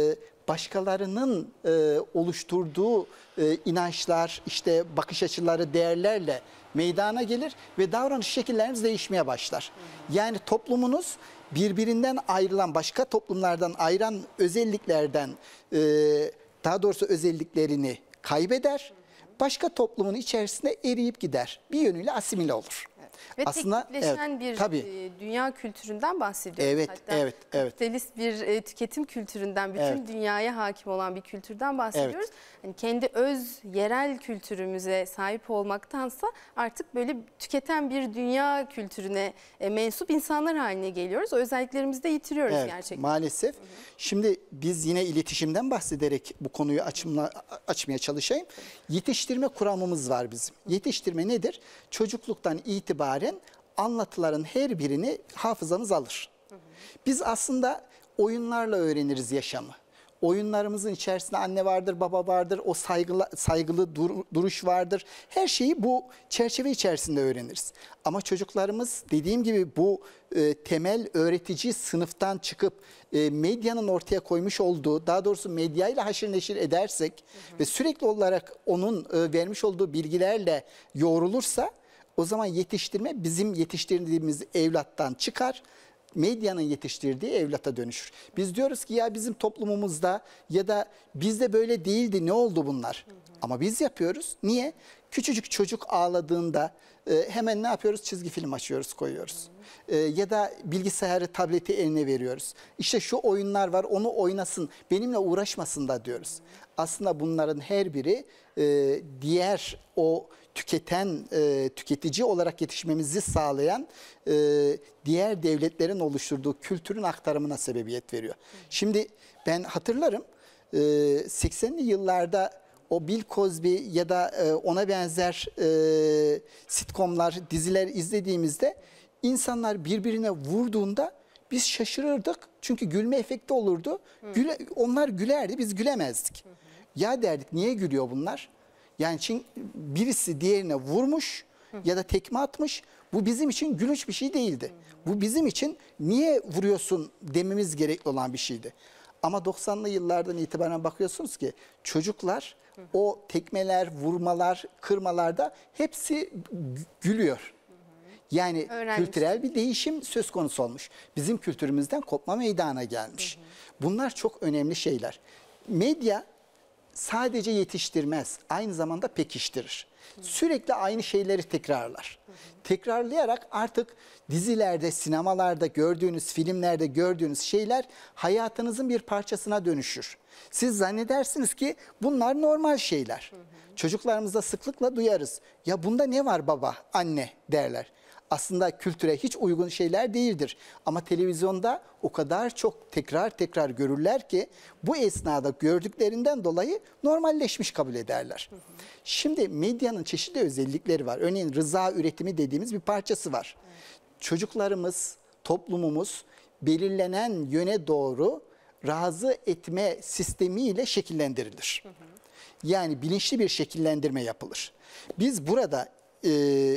başkalarının e, oluşturduğu e, inançlar, işte bakış açıları, değerlerle meydana gelir ve davranış şekilleriniz değişmeye başlar. Yani toplumunuz birbirinden ayrılan, başka toplumlardan ayıran özelliklerden, e, daha doğrusu özelliklerini kaybeder. Başka toplumun içerisinde eriyip gider. Bir yönüyle asimile olur. Evet. Ve aslında teknikleşen evet, bir tabii. dünya kültüründen bahsediyoruz. Evet, Hatta evet, evet. kapitalist bir e, tüketim kültüründen, bütün evet. dünyaya hakim olan bir kültürden bahsediyoruz. Evet. Yani kendi öz yerel kültürümüze sahip olmaktansa artık böyle tüketen bir dünya kültürüne e, mensup insanlar haline geliyoruz. O özelliklerimizi de yitiriyoruz evet, gerçekten. Maalesef. Hı hı. Şimdi biz yine iletişimden bahsederek bu konuyu açımla, açmaya çalışayım. Yetiştirme kuramımız var bizim. Yetiştirme nedir? Çocukluktan itibaren anlatıların her birini hafızamız alır. Biz aslında oyunlarla öğreniriz yaşamı. Oyunlarımızın içerisinde anne vardır, baba vardır, o saygılı, saygılı dur, duruş vardır. Her şeyi bu çerçeve içerisinde öğreniriz. Ama çocuklarımız dediğim gibi bu e, temel öğretici sınıftan çıkıp e, medyanın ortaya koymuş olduğu, daha doğrusu medyayla haşır neşir edersek hı hı. ve sürekli olarak onun e, vermiş olduğu bilgilerle yoğrulursa o zaman yetiştirme bizim yetiştirdiğimiz evlattan çıkar. Medyanın yetiştirdiği evlata dönüşür. Biz diyoruz ki ya bizim toplumumuzda ya da bizde böyle değildi, ne oldu bunlar? Hı hı. Ama biz yapıyoruz. Niye? Küçücük çocuk ağladığında e, hemen ne yapıyoruz? Çizgi film açıyoruz, koyuyoruz. Hı hı. E, ya da bilgisayarı, tableti eline veriyoruz. İşte şu oyunlar var, onu oynasın, benimle uğraşmasın da diyoruz. Hı hı. Aslında bunların her biri e, diğer o tüketen, e, tüketici olarak yetişmemizi sağlayan e, diğer devletlerin oluşturduğu kültürün aktarımına sebebiyet veriyor. Hı. Şimdi ben hatırlarım e, seksenli yıllarda o Bill Cosby ya da e, ona benzer e, sitcomlar, diziler izlediğimizde insanlar birbirine vurduğunda biz şaşırırdık. Çünkü gülme efekti olurdu. Güle, onlar gülerdi, biz gülemezdik. Hı hı. Ya derdik, niye gülüyor bunlar? Yani çünkü birisi diğerine vurmuş hı. ya da tekme atmış. Bu bizim için gülünç bir şey değildi. Hı hı. Bu bizim için niye vuruyorsun dememiz gerekli olan bir şeydi. Ama doksanlı yıllardan itibaren bakıyorsunuz ki çocuklar hı hı. o tekmeler, vurmalar, kırmalarda hepsi gülüyor. Hı hı. Yani öğrenmiş. Kültürel bir değişim söz konusu olmuş. Bizim kültürümüzden kopma meydana gelmiş. Hı hı. Bunlar çok önemli şeyler. Medya sadece yetiştirmez, aynı zamanda pekiştirir. Hı. Sürekli aynı şeyleri tekrarlar. Hı hı. Tekrarlayarak artık dizilerde, sinemalarda gördüğünüz, filmlerde gördüğünüz şeyler hayatınızın bir parçasına dönüşür. Siz zannedersiniz ki bunlar normal şeyler. Hı hı. Çocuklarımızda sıklıkla duyarız. Ya bunda ne var baba, anne derler. Aslında kültüre hiç uygun şeyler değildir. Ama televizyonda o kadar çok tekrar tekrar görürler ki bu esnada gördüklerinden dolayı normalleşmiş kabul ederler. Hı hı. Şimdi medyanın çeşitli özellikleri var. Örneğin rıza üretimi dediğimiz bir parçası var. Evet. çocuklarımız, toplumumuz belirlenen yöne doğru razı etme sistemiyle şekillendirilir. Hı hı. Yani bilinçli bir şekillendirme yapılır. Biz burada e,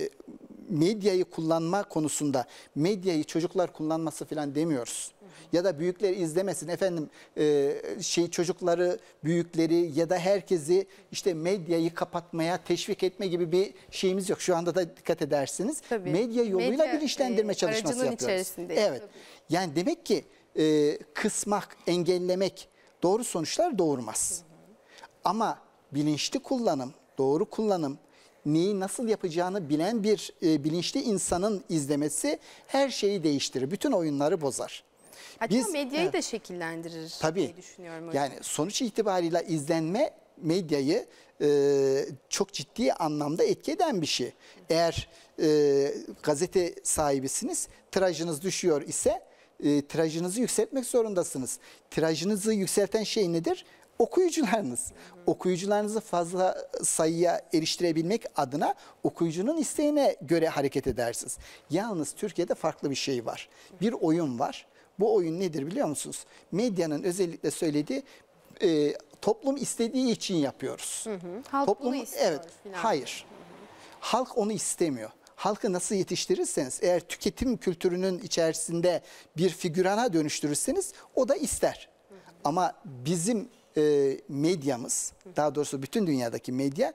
medyayı kullanma konusunda medyayı çocuklar kullanması falan demiyoruz. Hı hı. Ya da büyükler izlemesin efendim e, şey çocukları, büyükleri ya da herkesi işte medyayı kapatmaya teşvik etme gibi bir şeyimiz yok. Şu anda da dikkat edersiniz. Tabii. Medya yoluyla Medya, bilinçlendirme e, çalışması yapıyoruz. Evet. Tabii. Yani demek ki e, kısmak, engellemek doğru sonuçlar doğurmaz. Hı hı. Ama bilinçli kullanım, doğru kullanım, neyi nasıl yapacağını bilen bir e, bilinçli insanın izlemesi her şeyi değiştirir. Bütün oyunları bozar. Hatta Biz, medyayı evet, da şekillendirir tabii, diye düşünüyorum hocam. Yani sonuç itibariyle izlenme medyayı e, çok ciddi anlamda etki eden bir şey. Eğer e, gazete sahibisiniz, tirajınız düşüyor ise e, tirajınızı yükseltmek zorundasınız. Tirajınızı yükselten şey nedir? Okuyucularınız. Hı hı. Okuyucularınızı fazla sayıya eriştirebilmek adına okuyucunun isteğine göre hareket edersiniz. Yalnız Türkiye'de farklı bir şey var. Bir oyun var. Bu oyun nedir biliyor musunuz? Medyanın özellikle söylediği e, toplum istediği için yapıyoruz. Hı hı. Halk toplum, bunu istiyor. Evet, falan. Hayır. Hı hı. Halk onu istemiyor. Halkı nasıl yetiştirirseniz, eğer tüketim kültürünün içerisinde bir figürana dönüştürürseniz o da ister. Hı hı. Ama bizim e, medyamız, daha doğrusu bütün dünyadaki medya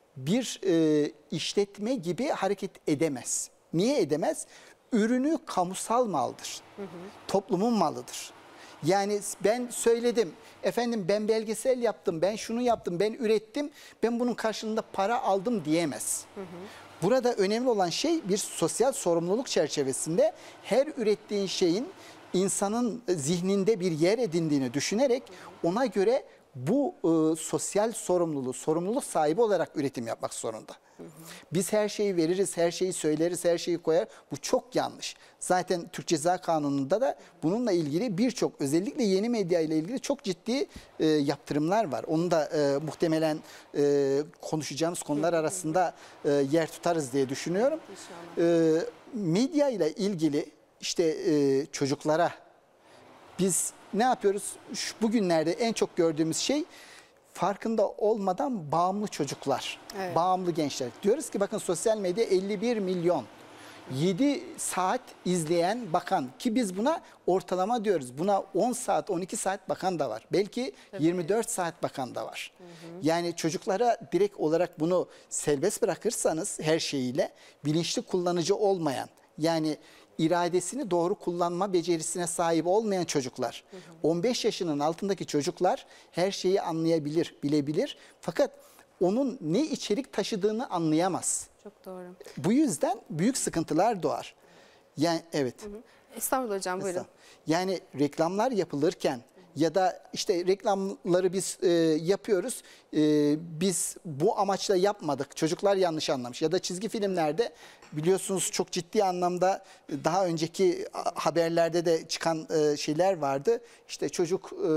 bir e, işletme gibi hareket edemez. Niye edemez? Ürünü kamusal maldır. Hı hı. Toplumun malıdır. Yani ben söyledim, efendim ben belgesel yaptım, ben şunu yaptım, ben ürettim, ben bunun karşılığında para aldım diyemez. Hı hı. Burada önemli olan şey bir sosyal sorumluluk çerçevesinde her ürettiğin şeyin insanın zihninde bir yer edindiğini düşünerek ona göre bu e, sosyal sorumluluğu, sorumluluk sahibi olarak üretim yapmak zorunda. Hı hı. Biz her şeyi veririz, her şeyi söyleriz, her şeyi koyar. Bu çok yanlış. Zaten Türk Ceza Kanunu'nda da bununla ilgili birçok, özellikle yeni medya ile ilgili çok ciddi e, yaptırımlar var. Onu da e, muhtemelen e, konuşacağımız konular arasında e, yer tutarız diye düşünüyorum. E, medya ile ilgili işte e, çocuklara biz ne yapıyoruz? Şu, bugünlerde en çok gördüğümüz şey farkında olmadan bağımlı çocuklar, evet, bağımlı gençler. Diyoruz ki bakın sosyal medya elli bir milyon, yedi saat izleyen, bakan, ki biz buna ortalama diyoruz. Buna on saat, on iki saat bakan da var. Belki tabii, yirmi dört saat bakan da var. Hı hı. Yani çocuklara direkt olarak bunu serbest bırakırsanız her şeyiyle, bilinçli kullanıcı olmayan, yani iradesini doğru kullanma becerisine sahip olmayan çocuklar, hı hı, on beş yaşının altındaki çocuklar her şeyi anlayabilir, bilebilir. Fakat onun ne içerik taşıdığını anlayamaz. Çok doğru. Bu yüzden büyük sıkıntılar doğar. Yani evet. Hı hı. Estağfurullah hocam, buyurun. Yani reklamlar yapılırken ya da işte reklamları biz e, yapıyoruz, e, biz bu amaçla yapmadık, çocuklar yanlış anlamış. Ya da çizgi filmlerde biliyorsunuz çok ciddi anlamda daha önceki haberlerde de çıkan e, şeyler vardı. İşte çocuk e,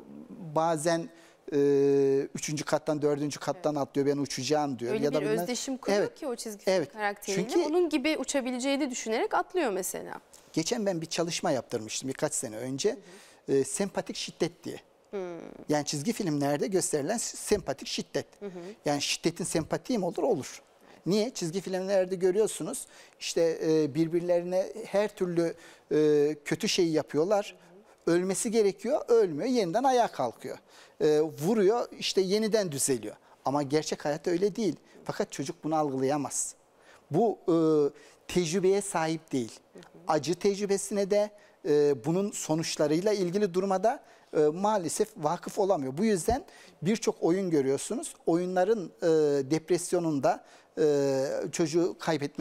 bazen e, üçüncü kattan, dördüncü kattan, evet, atlıyor, ben uçacağım diyor. Öyle ya bir da bilmem, özdeşim kuruyor, evet, ki o çizgi film, evet, karakteriyle. Çünkü onun gibi uçabileceğini düşünerek atlıyor mesela. Geçen ben bir çalışma yaptırmıştım birkaç sene önce. Hı hı. E, sempatik şiddet diye. Hmm. Yani çizgi filmlerde gösterilen sempatik şiddet. Hı hı. Yani şiddetin sempatiği mi olur? Olur. Evet. Niye? Çizgi filmlerde görüyorsunuz işte e, birbirlerine her türlü e, kötü şeyi yapıyorlar. Hı hı. Ölmesi gerekiyor, ölmüyor, yeniden ayağa kalkıyor. E, vuruyor, işte yeniden düzeliyor. Ama gerçek hayatta öyle değil. Fakat çocuk bunu algılayamaz. Bu e, tecrübeye sahip değil. Hı hı. Acı tecrübesine de e, bunun sonuçlarıyla ilgili durmada e, maalesef vakıf olamıyor. Bu yüzden birçok oyun görüyorsunuz. Oyunların e, depresyonunda e, çocuğu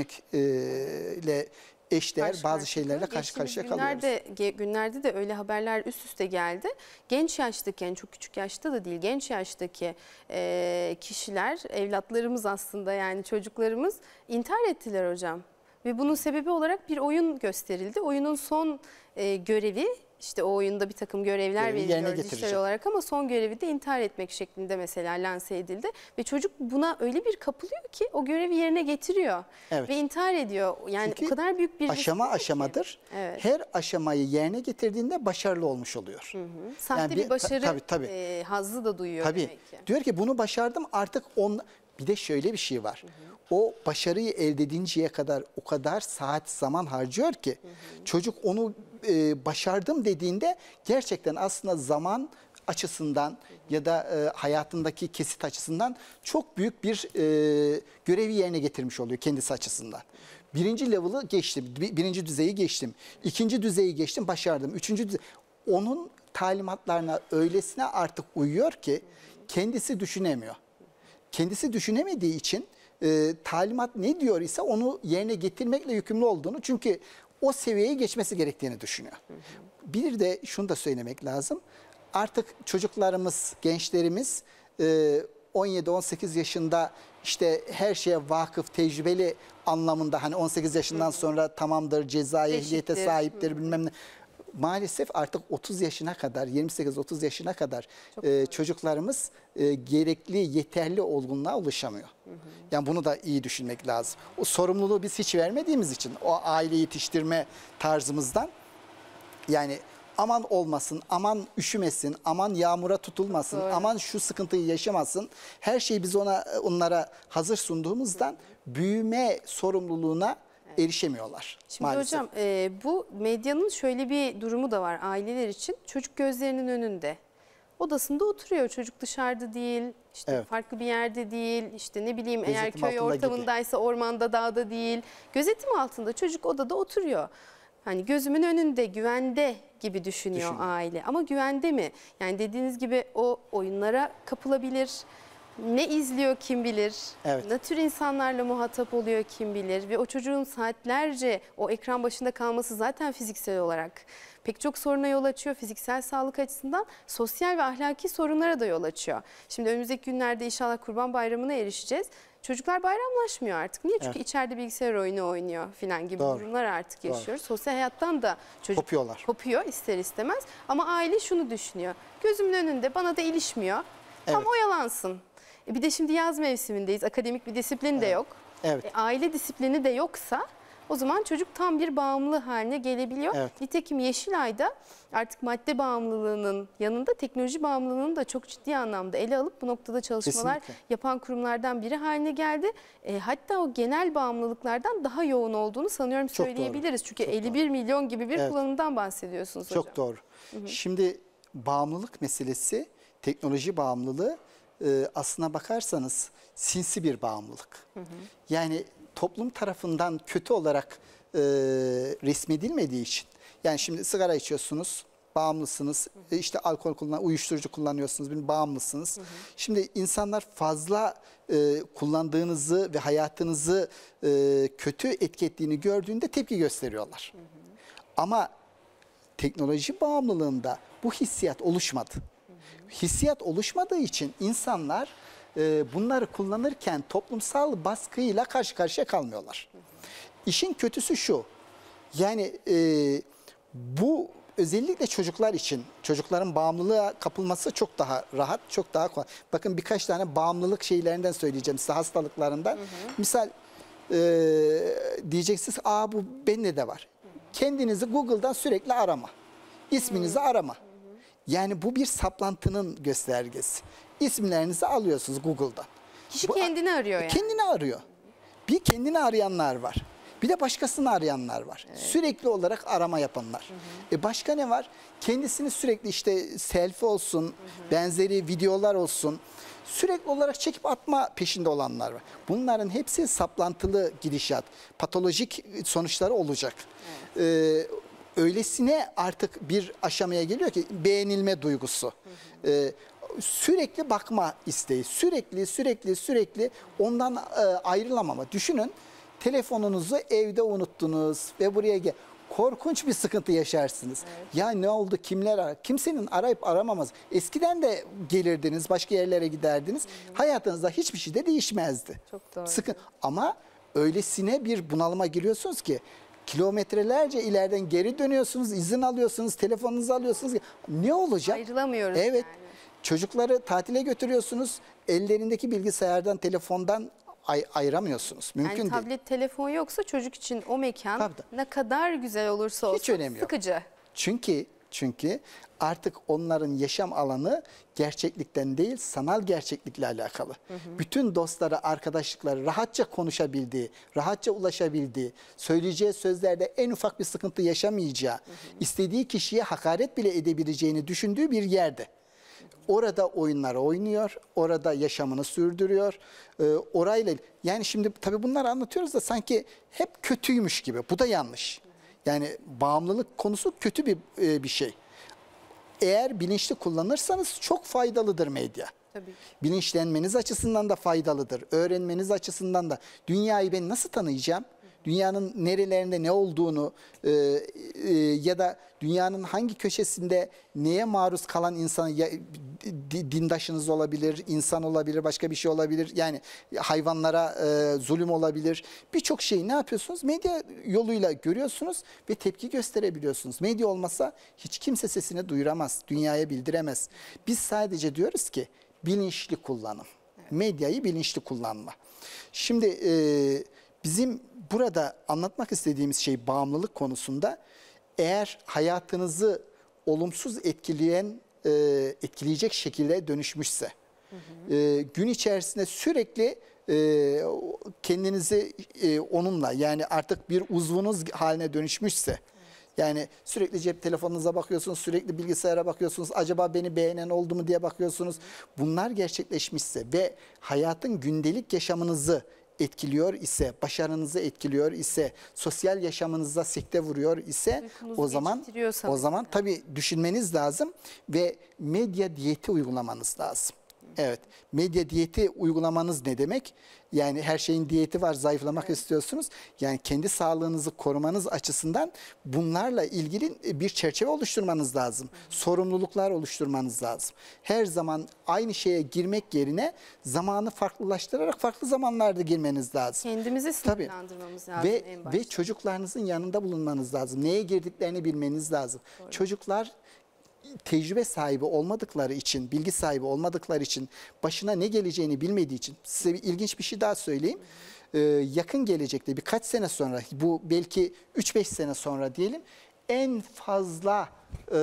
kaybetmekle eşdeğer karşı bazı şeylerle karşı karşıya kalıyoruz. Günlerde, günlerde de öyle haberler üst üste geldi. Genç yaştaki, yani çok küçük yaşta da değil, genç yaştaki e, kişiler, evlatlarımız aslında, yani çocuklarımız intihar ettiler hocam. Ve bunun sebebi olarak bir oyun gösterildi. Oyunun son e, görevi işte o oyunda bir takım görevler Görevi yerine veriliyor getirecek. dijital olarak ama son görevi de intihar etmek şeklinde mesela lanse edildi. Ve çocuk buna öyle bir kapılıyor ki o görevi yerine getiriyor Evet. ve intihar ediyor. Yani Çünkü o kadar büyük bir risk aşama var ki. aşamadır. Evet. Her aşamayı yerine getirdiğinde başarılı olmuş oluyor. Hı hı. Sahte Yani bir, bir- ta- başarı tabii, tabii. e, hazzı da duyuyor Tabii. demek ki. Diyor ki bunu başardım artık on. Bir de şöyle bir şey var. O başarıyı elde edinceye kadar o kadar saat zaman harcıyor ki çocuk onu e, başardım dediğinde gerçekten aslında zaman açısından ya da e, hayatındaki kesit açısından çok büyük bir e, görevi yerine getirmiş oluyor kendisi açısından. Birinci level'ı geçtim, bi- birinci düzeyi geçtim, ikinci düzeyi geçtim, başardım, üçüncü düzey. Onun talimatlarına öylesine artık uyuyor ki kendisi düşünemiyor. Kendisi düşünemediği için e, talimat ne diyor ise onu yerine getirmekle yükümlü olduğunu, çünkü o seviyeye geçmesi gerektiğini düşünüyor. Bir de şunu da söylemek lazım. Artık çocuklarımız, gençlerimiz e, on yedi on sekiz yaşında işte her şeye vakıf, tecrübeli anlamında, hani on sekiz yaşından sonra tamamdır, ceza ehliyete Eşittir. sahiptir bilmem ne. Maalesef artık otuz yaşına kadar, yirmi sekiz otuz yaşına kadar e, çocuklarımız e, gerekli, yeterli olgunluğa ulaşamıyor. Hı hı. Yani bunu da iyi düşünmek lazım. O sorumluluğu biz hiç vermediğimiz için, o aile yetiştirme tarzımızdan, yani aman olmasın, aman üşümesin, aman yağmura tutulmasın, Doğru. aman şu sıkıntıyı yaşamasın. Her şeyi biz ona onlara hazır sunduğumuzdan büyüme sorumluluğuna erişemiyorlar. Şimdi maalesef. hocam e, bu medyanın şöyle bir durumu da var aileler için. Çocuk gözlerinin önünde. Odasında oturuyor. Çocuk dışarıda değil, işte Evet. farklı bir yerde değil, işte ne bileyim eğer Gözetim köy altında gibi. ortamındaysa ormanda, dağda değil. Gözetim altında çocuk odada oturuyor. Hani gözümün önünde, güvende gibi düşünüyor, Düşünüyor. aile. Ama güvende mi? Yani dediğiniz gibi o oyunlara kapılabilir. Ne izliyor kim bilir? Evet. Ne tür insanlarla muhatap oluyor kim bilir? Ve o çocuğun saatlerce o ekran başında kalması zaten fiziksel olarak pek çok soruna yol açıyor. Fiziksel sağlık açısından sosyal ve ahlaki sorunlara da yol açıyor. Şimdi önümüzdeki günlerde inşallah Kurban Bayramı'na erişeceğiz. Çocuklar bayramlaşmıyor artık. Niye? Çünkü Evet. içeride bilgisayar oyunu oynuyor falan gibi Doğru. durumlar artık Doğru. yaşıyoruz. Sosyal hayattan da çocuk Kopuyorlar. kopuyor ister istemez. Ama aile şunu düşünüyor. Gözümün önünde, bana da ilişmiyor. Tam Evet. oyalansın. E bir de şimdi yaz mevsimindeyiz. Akademik bir disiplin de yok. Evet. E, aile disiplini de yoksa o zaman çocuk tam bir bağımlı haline gelebiliyor. Evet. Nitekim Yeşilay'da artık madde bağımlılığının yanında teknoloji bağımlılığını da çok ciddi anlamda ele alıp bu noktada çalışmalar Kesinlikle. yapan kurumlardan biri haline geldi. E, hatta o genel bağımlılıklardan daha yoğun olduğunu sanıyorum Çok doğru. söyleyebiliriz. Çünkü Çok elli bir milyon gibi bir Evet. kullanımdan bahsediyorsunuz hocam. Çok doğru. Şimdi bağımlılık meselesi, teknoloji bağımlılığı e, aslına bakarsanız sinsi bir bağımlılık. Yani toplum tarafından kötü olarak e, resmedilmediği için. Yani şimdi sigara içiyorsunuz, bağımlısınız. E, işte alkol kullan, uyuşturucu kullanıyorsunuz, bir bağımlısınız. Şimdi insanlar fazla e, kullandığınızı ve hayatınızı e, kötü etki ettiğini gördüğünde tepki gösteriyorlar. Ama teknoloji bağımlılığında bu hissiyat oluşmadı. Hissiyat oluşmadığı için insanlar e, bunları kullanırken toplumsal baskıyla karşı karşıya kalmıyorlar. İşin kötüsü şu, yani e, bu özellikle çocuklar için, çocukların bağımlılığa kapılması çok daha rahat, çok daha kolay. Bakın birkaç tane bağımlılık şeylerinden söyleyeceğim size, hastalıklarından. Hı hı. Misal e, diyeceksiniz, aa bu bende de var. Kendinizi Google'dan sürekli arama. İsminizi arama. Yani bu bir saplantının göstergesi. İsimlerinizi alıyorsunuz Google'dan. Kişi Bu- kendini arıyor yani. Kendini arıyor. Bir kendini arayanlar var. Bir de başkasını arayanlar var. Sürekli olarak arama yapanlar. E başka ne var? Kendisini sürekli işte selfie olsun, benzeri videolar olsun, sürekli olarak çekip atma peşinde olanlar var. Bunların hepsi saplantılı gidişat, patolojik sonuçları olacak. Ee, öylesine artık bir aşamaya geliyor ki beğenilme duygusu. Ee, sürekli bakma isteği, sürekli sürekli sürekli ondan e, ayrılamama. Düşünün, telefonunuzu evde unuttunuz ve buraya gel. Korkunç bir sıkıntı yaşarsınız. Ya ne oldu, kimler arar? Kimsenin arayıp aramaması. Eskiden de gelirdiniz, başka yerlere giderdiniz. Hayatınızda hiçbir şey de değişmezdi. Çok doğru. Sıkın. Ama öylesine bir bunalıma giriyorsunuz ki Kilometrelerce ileriden geri dönüyorsunuz, izin alıyorsunuz, telefonunuzu alıyorsunuz. Ne olacak? Ayrılamıyoruz Evet. yani. Çocukları tatile götürüyorsunuz. Ellerindeki bilgisayardan, telefondan ay- ayıramıyorsunuz. Mümkün Yani değil. tablet, telefon yoksa çocuk için o mekan Tabii. ne kadar güzel olursa olsun Hiç önemi yok. sıkıcı. Çünkü çünkü artık onların yaşam alanı gerçeklikten değil, sanal gerçeklikle alakalı. Hı hı. Bütün dostları, arkadaşlıkları rahatça konuşabildiği, rahatça ulaşabildiği, söyleyeceği sözlerde en ufak bir sıkıntı yaşamayacağı, hı hı. istediği kişiye hakaret bile edebileceğini düşündüğü bir yerde. Orada oyunları oynuyor, orada yaşamını sürdürüyor. Ee, orayla yani şimdi tabii bunları anlatıyoruz da sanki hep kötüymüş gibi. Bu da yanlış. Yani bağımlılık konusu kötü bir e, bir şey. Eğer bilinçli kullanırsanız çok faydalıdır medya. Tabii ki. Bilinçlenmeniz açısından da faydalıdır. Öğrenmeniz açısından da. Dünyayı ben nasıl tanıyacağım? Dünyanın nerelerinde ne olduğunu e, e, ya da dünyanın hangi köşesinde neye maruz kalan insan, ya, dindaşınız olabilir, insan olabilir, başka bir şey olabilir. Yani hayvanlara e, zulüm olabilir. Birçok şeyi ne yapıyorsunuz? Medya yoluyla görüyorsunuz ve tepki gösterebiliyorsunuz. Medya olmasa hiç kimse sesini duyuramaz, dünyaya bildiremez. Biz sadece diyoruz ki bilinçli kullanım. Medyayı bilinçli kullanma. Şimdi e, bizim burada anlatmak istediğimiz şey bağımlılık konusunda, eğer hayatınızı olumsuz etkileyen, e, etkileyecek şekilde dönüşmüşse, hı hı. E, gün içerisinde sürekli e, kendinizi e, onunla, yani artık bir uzvunuz haline dönüşmüşse, evet. yani sürekli cep telefonunuza bakıyorsunuz, sürekli bilgisayara bakıyorsunuz, acaba beni beğenen oldu mu diye bakıyorsunuz. Bunlar gerçekleşmişse ve hayatın gündelik yaşamınızı etkiliyor ise, başarınızı etkiliyor ise, sosyal yaşamınıza sekte vuruyor ise, Uykunuzu o zaman o zaman tabii düşünmeniz lazım ve medya diyeti uygulamanız lazım. Evet, medya diyeti uygulamanız ne demek? Yani her şeyin diyeti var, zayıflamak evet. istiyorsunuz. Yani kendi sağlığınızı korumanız açısından bunlarla ilgili bir çerçeve oluşturmanız lazım. Hı hı. Sorumluluklar oluşturmanız lazım. Her zaman aynı şeye girmek yerine zamanı farklılaştırarak farklı zamanlarda girmeniz lazım. Kendimizi sınırlandırmamız lazım ve, en başta. Ve çocuklarınızın yanında bulunmanız lazım. Neye girdiklerini bilmeniz lazım. Doğru. Çocuklar tecrübe sahibi olmadıkları için, bilgi sahibi olmadıkları için, başına ne geleceğini bilmediği için, size bir ilginç bir şey daha söyleyeyim. Ee, yakın gelecekte birkaç sene sonra, bu belki üç beş sene sonra diyelim, en fazla e,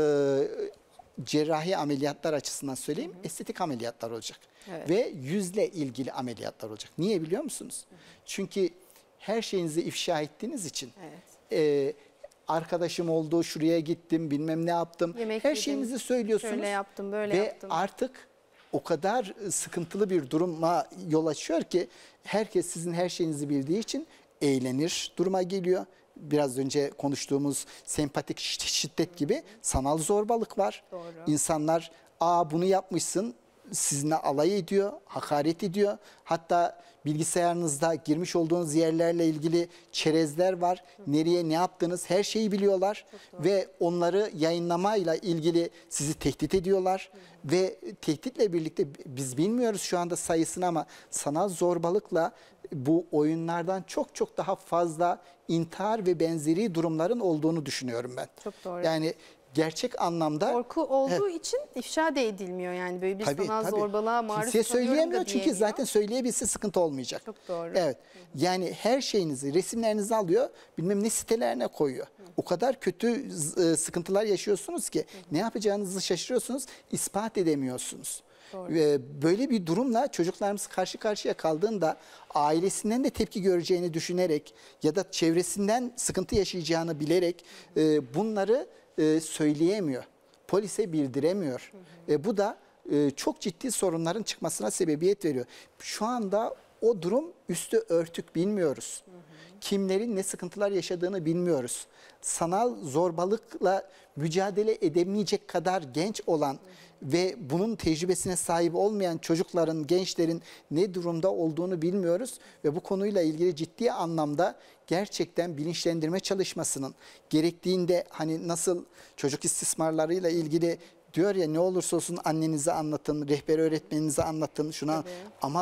cerrahi ameliyatlar açısından söyleyeyim, hı hı. estetik ameliyatlar olacak. Evet. Ve yüzle ilgili ameliyatlar olacak. Niye biliyor musunuz? Hı hı. Çünkü her şeyinizi ifşa ettiğiniz için, evet. e, arkadaşım oldu, şuraya gittim, bilmem ne yaptım. Yemek her yedim, şeyinizi söylüyorsunuz. Şöyle yaptım, böyle ve yaptım. Ve artık o kadar sıkıntılı bir duruma yol açıyor ki herkes sizin her şeyinizi bildiği için eğlenir duruma geliyor. Biraz önce konuştuğumuz sempatik şiddet gibi sanal zorbalık var. Doğru. İnsanlar, aa bunu yapmışsın, sizinle alay ediyor, hakaret ediyor. Hatta bilgisayarınızda girmiş olduğunuz yerlerle ilgili çerezler var. Hı. Nereye ne yaptınız her şeyi biliyorlar. Ve onları yayınlamayla ilgili sizi tehdit ediyorlar. Hı. Ve tehditle birlikte biz bilmiyoruz şu anda sayısını ama sanal zorbalıkla bu oyunlardan çok çok daha fazla intihar ve benzeri durumların olduğunu düşünüyorum ben. Çok doğru. Yani gerçek anlamda korku olduğu evet. için ifşa da edilmiyor, yani böyle bir tabii, sanal tabii. zorbalığa maruz kimseye söyleyemiyor çünkü diyemiyor. zaten söyleyebilse sıkıntı olmayacak. Çok doğru. Evet. Hı-hı. Yani her şeyinizi, resimlerinizi alıyor, bilmem ne sitelerine koyuyor. Hı-hı. O kadar kötü e, sıkıntılar yaşıyorsunuz ki Hı-hı. ne yapacağınızı şaşırıyorsunuz, ispat edemiyorsunuz. Doğru. Böyle bir durumla çocuklarımız karşı karşıya kaldığında ailesinden de tepki göreceğini düşünerek ya da çevresinden sıkıntı yaşayacağını bilerek e, bunları e, söyleyemiyor. Polise bildiremiyor. Hı hı. E, bu da e, çok ciddi sorunların çıkmasına sebebiyet veriyor. Şu anda o durum üstü örtük, bilmiyoruz. Hı hı. Kimlerin ne sıkıntılar yaşadığını bilmiyoruz. Sanal zorbalıkla mücadele edemeyecek kadar genç olan hı hı. ve bunun tecrübesine sahip olmayan çocukların, gençlerin ne durumda olduğunu bilmiyoruz. Ve bu konuyla ilgili ciddi anlamda gerçekten bilinçlendirme çalışmasının gerektiğinde, hani nasıl çocuk istismarlarıyla ilgili diyor ya, ne olursa olsun annenize anlatın, rehber öğretmeninize anlatın şuna. Evet. Ama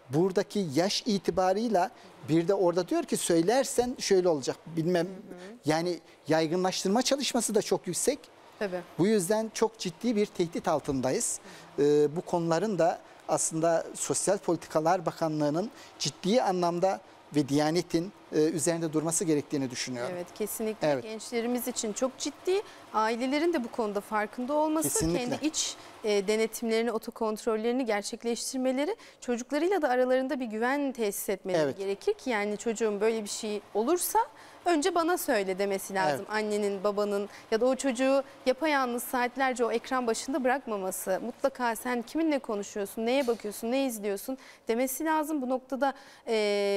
buradaki yaş itibarıyla bir de orada diyor ki söylersen şöyle olacak bilmem. Hı hı. Yani yaygınlaştırma çalışması da çok yüksek. Tabii. Bu yüzden çok ciddi bir tehdit altındayız. Ee, bu konuların da aslında Sosyal Politikalar Bakanlığı'nın ciddi anlamda ve Diyanet'in e, üzerinde durması gerektiğini düşünüyorum. Evet, kesinlikle Evet. gençlerimiz için çok ciddi. Ailelerin de bu konuda farkında olması, Kesinlikle. kendi iç e, denetimlerini, otokontrollerini gerçekleştirmeleri, çocuklarıyla da aralarında bir güven tesis etmeleri Evet. gerekir ki yani çocuğum böyle bir şey olursa önce bana söyle demesi lazım. Evet. Annenin, babanın ya da o çocuğu yapayalnız saatlerce o ekran başında bırakmaması. Mutlaka sen kiminle konuşuyorsun, neye bakıyorsun, ne izliyorsun demesi lazım. Bu noktada e,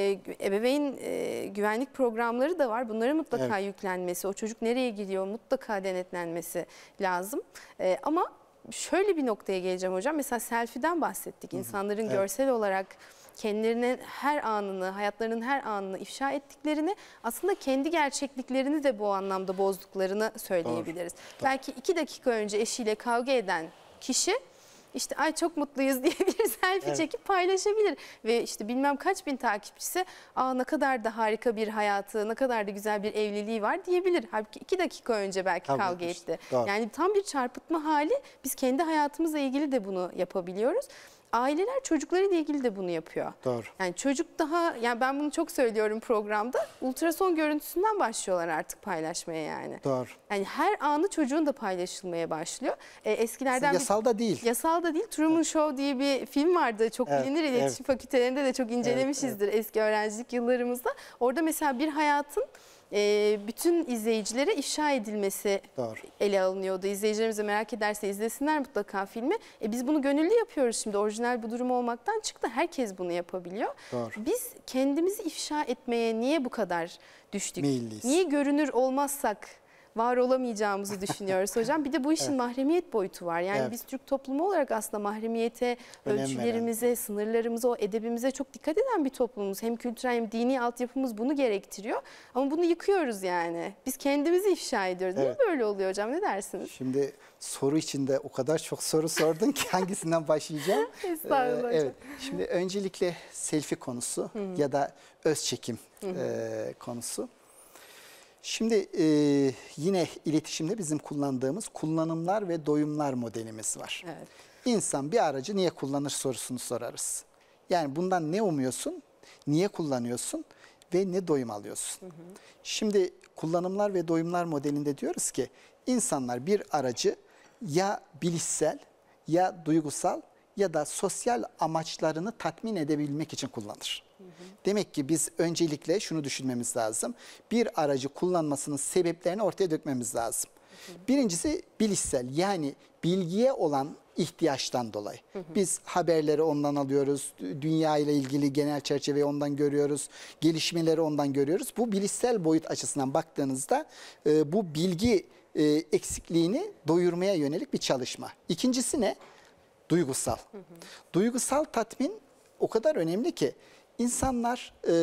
ebeveyn e, güvenlik programları da var. Bunların mutlaka Evet. yüklenmesi, o çocuk nereye gidiyor mutlaka denetlenmesi lazım. E, ama şöyle bir noktaya geleceğim hocam. Mesela selfie'den bahsettik. İnsanların Evet. görsel olarak kendilerinin her anını, hayatlarının her anını ifşa ettiklerini, aslında kendi gerçekliklerini de bu anlamda bozduklarını söyleyebiliriz. Doğru. Belki iki dakika önce eşiyle kavga eden kişi işte ay çok mutluyuz diye bir selfie Evet. çekip paylaşabilir. Ve işte bilmem kaç bin takipçisi aa ne kadar da harika bir hayatı, ne kadar da güzel bir evliliği var diyebilir. Halbuki iki dakika önce belki Tabii, kavga işte, etti. doğru. Yani tam bir çarpıtma hali. Biz kendi hayatımızla ilgili de bunu yapabiliyoruz. Aileler çocuklarıyla ilgili de bunu yapıyor. Doğru. Yani çocuk daha, yani ben bunu çok söylüyorum programda, ultrason görüntüsünden başlıyorlar artık paylaşmaya yani. Doğru. Yani her anı çocuğun da paylaşılmaya başlıyor. E, eskilerden bir- Yasal da değil. Yasal da değil. Truman Show diye bir film vardı. Çok Evet, bilinir. İletişim evet. fakültelerinde de çok incelemişizdir eski öğrencilik yıllarımızda. Orada mesela bir hayatın e, bütün izleyicilere ifşa edilmesi Doğru. ele alınıyordu. İzleyicilerimiz de merak ederse izlesinler mutlaka filmi. E, biz bunu gönüllü yapıyoruz şimdi. Orijinal bu durum olmaktan çıktı. Herkes bunu yapabiliyor. Doğru. Biz kendimizi ifşa etmeye niye bu kadar düştük? Meyilliyiz. Niye görünür olmazsak var olamayacağımızı düşünüyoruz hocam. Bir de bu işin Evet. mahremiyet boyutu var. Yani Evet. biz Türk toplumu olarak aslında mahremiyete, Önem ölçülerimize, sınırlarımıza, o edebimize çok dikkat eden bir toplumumuz. Hem kültürel hem dini altyapımız bunu gerektiriyor. Ama bunu yıkıyoruz yani. Biz kendimizi ifşa ediyoruz. Evet. Niye böyle oluyor hocam? Ne dersiniz? Şimdi soru içinde o kadar çok soru sordun ki hangisinden başlayacağım? Estağfurullah Ee, hocam. evet. Şimdi öncelikle selfie konusu ya da öz çekim e, konusu. Şimdi e, yine iletişimde bizim kullandığımız kullanımlar ve doyumlar modelimiz var. Evet. İnsan bir aracı niye kullanır sorusunu sorarız. Yani bundan ne umuyorsun, niye kullanıyorsun ve ne doyum alıyorsun? Hı hı. Şimdi kullanımlar ve doyumlar modelinde diyoruz ki insanlar bir aracı ya bilişsel ya duygusal ya da sosyal amaçlarını tatmin edebilmek için kullanır. Hı hı. Demek ki biz öncelikle şunu düşünmemiz lazım. Bir aracı kullanmasının sebeplerini ortaya dökmemiz lazım. Hı hı. Birincisi bilişsel, yani bilgiye olan ihtiyaçtan dolayı. Hı hı. Biz haberleri ondan alıyoruz, dünya ile ilgili genel çerçeveyi ondan görüyoruz, gelişmeleri ondan görüyoruz. Bu bilişsel boyut açısından baktığınızda e, bu bilgi e, eksikliğini doyurmaya yönelik bir çalışma. İkincisi ne? Duygusal. Hı hı. Duygusal tatmin o kadar önemli ki insanlar e,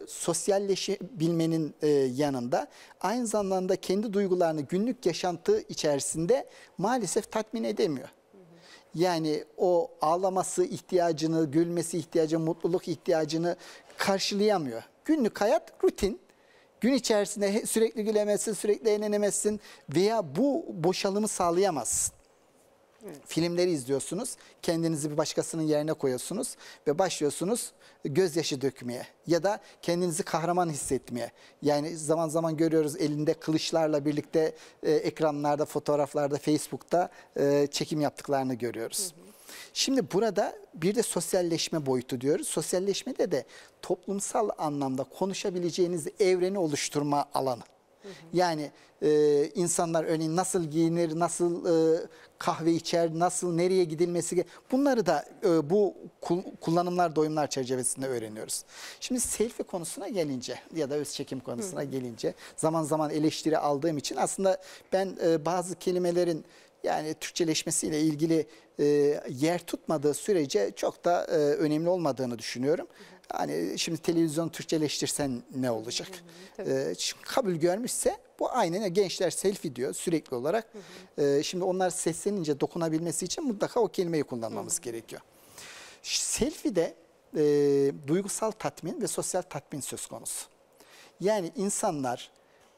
sosyalleşebilmenin e, yanında aynı zamanda kendi duygularını günlük yaşantı içerisinde maalesef tatmin edemiyor. Hı hı. Yani o ağlaması ihtiyacını, gülmesi ihtiyacını, mutluluk ihtiyacını karşılayamıyor. Günlük hayat rutin. Gün içerisinde sürekli gülemezsin, sürekli eğlenemezsin veya bu boşalımı sağlayamazsın. Evet. Filmleri izliyorsunuz, kendinizi bir başkasının yerine koyuyorsunuz ve başlıyorsunuz gözyaşı dökmeye ya da kendinizi kahraman hissetmeye. Yani zaman zaman görüyoruz elinde kılıçlarla birlikte e, ekranlarda, fotoğraflarda, Facebook'ta e, çekim yaptıklarını görüyoruz. Hı hı. Şimdi burada bir de sosyalleşme boyutu diyoruz. Sosyalleşmede de toplumsal anlamda konuşabileceğiniz evreni oluşturma alanı. Hı hı. Yani e, insanlar örneğin nasıl giyinir, nasıl e, kahve içer, nasıl nereye gidilmesi, bunları da e, bu kul, kullanımlar, doyumlar çerçevesinde öğreniyoruz. Şimdi selfie konusuna gelince ya da öz çekim konusuna hı hı. gelince zaman zaman eleştiri aldığım için aslında ben e, bazı kelimelerin yani Türkçeleşmesiyle ilgili e, yer tutmadığı sürece çok da e, önemli olmadığını düşünüyorum. Hı hı. Hani şimdi televizyon Türkçeleştirsen ne olacak? Hı hı, ee, kabul görmüşse bu aynen, gençler selfie diyor sürekli olarak. Hı hı. Ee, şimdi onlar seslenince dokunabilmesi için mutlaka o kelimeyi kullanmamız hı hı. gerekiyor. Selfie'de e, duygusal tatmin ve sosyal tatmin söz konusu. Yani insanlar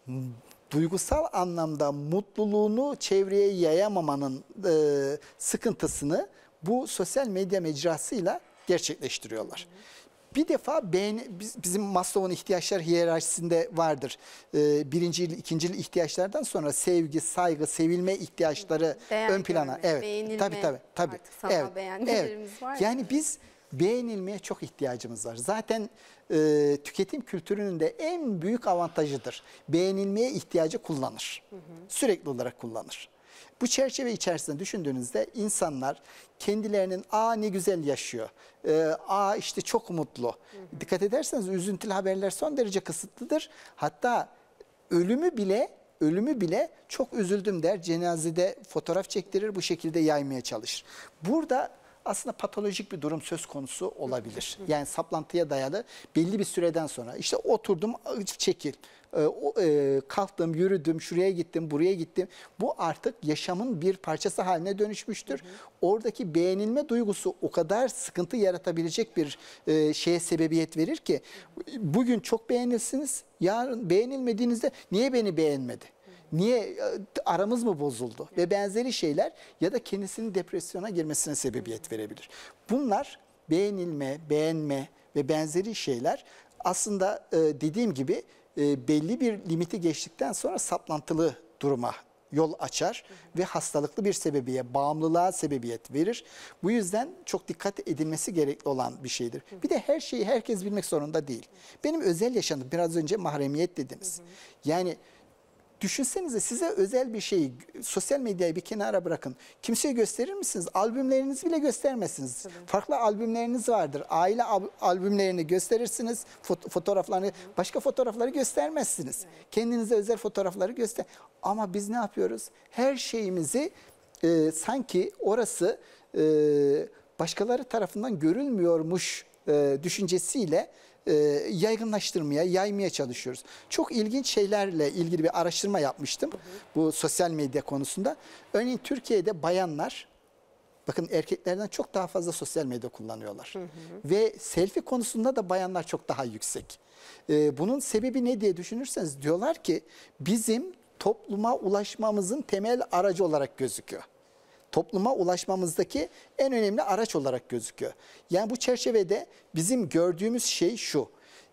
duygusal anlamda mutluluğunu çevreye yayamamanın e, sıkıntısını bu sosyal medya mecrasıyla gerçekleştiriyorlar. Bir defa beğeni, bizim Maslow'un ihtiyaçlar hiyerarşisinde vardır. Ee, birinci, ikinci ihtiyaçlardan sonra sevgi, saygı, sevilme ihtiyaçları Değer ön plana. görme, Evet. beğenilme, Tabii tabii tabii. artık sanal Evet. beğenmelerimiz evet. var ya. Yani biz beğenilmeye çok ihtiyacımız var. Zaten e, tüketim kültürünün de en büyük avantajıdır. Beğenilmeye ihtiyacı kullanır. Hı hı. Sürekli olarak kullanır. Bu çerçeve içerisinde düşündüğünüzde insanlar kendilerinin aa ne güzel yaşıyor, ee, aa işte çok mutlu. Hı hı. Dikkat ederseniz üzüntülü haberler son derece kısıtlıdır. Hatta ölümü bile ölümü bile çok üzüldüm der, cenazede fotoğraf çektirir, bu şekilde yaymaya çalışır. Burada aslında patolojik bir durum söz konusu olabilir. Yani saplantıya dayalı belli bir süreden sonra işte oturdum çekil, kalktım, yürüdüm, şuraya gittim, buraya gittim. Bu artık yaşamın bir parçası haline dönüşmüştür. Hı hı. Oradaki beğenilme duygusu o kadar sıkıntı yaratabilecek bir şeye sebebiyet verir ki bugün çok beğenirsiniz, yarın beğenilmediğinizde niye beni beğenmedi? Niye aramız mı bozuldu ve benzeri şeyler ya da kendisinin depresyona girmesine sebebiyet verebilir. Bunlar beğenilme, beğenme ve benzeri şeyler aslında dediğim gibi belli bir limiti geçtikten sonra saplantılı duruma yol açar ve hastalıklı bir sebebiye, bağımlılığa sebebiyet verir. Bu yüzden çok dikkat edilmesi gerekli olan bir şeydir. Bir de her şeyi herkes bilmek zorunda değil. Benim özel yaşantım, biraz önce mahremiyet dediniz. Yani düşünsenize size özel bir şeyi, sosyal medyayı bir kenara bırakın. Kimseye gösterir misiniz? Albümlerinizi bile göstermezsiniz. Tabii. Farklı albümleriniz vardır. Aile albümlerini gösterirsiniz, foto fotoğraflarını, Hı. başka fotoğrafları göstermezsiniz. Evet. Kendinize özel fotoğrafları göster. Ama biz ne yapıyoruz? Her şeyimizi e, sanki orası e, başkaları tarafından görülmüyormuş e, düşüncesiyle E, yaygınlaştırmaya, yaymaya çalışıyoruz. Çok ilginç şeylerle ilgili bir araştırma yapmıştım. Hı hı. Bu sosyal medya konusunda. Örneğin Türkiye'de bayanlar, bakın erkeklerden çok daha fazla sosyal medya kullanıyorlar. Hı hı. Ve selfie konusunda da bayanlar çok daha yüksek. E, bunun sebebi ne diye düşünürseniz diyorlar ki bizim topluma ulaşmamızın temel aracı olarak gözüküyor. Topluma ulaşmamızdaki en önemli araç olarak gözüküyor. Yani bu çerçevede bizim gördüğümüz şey şu: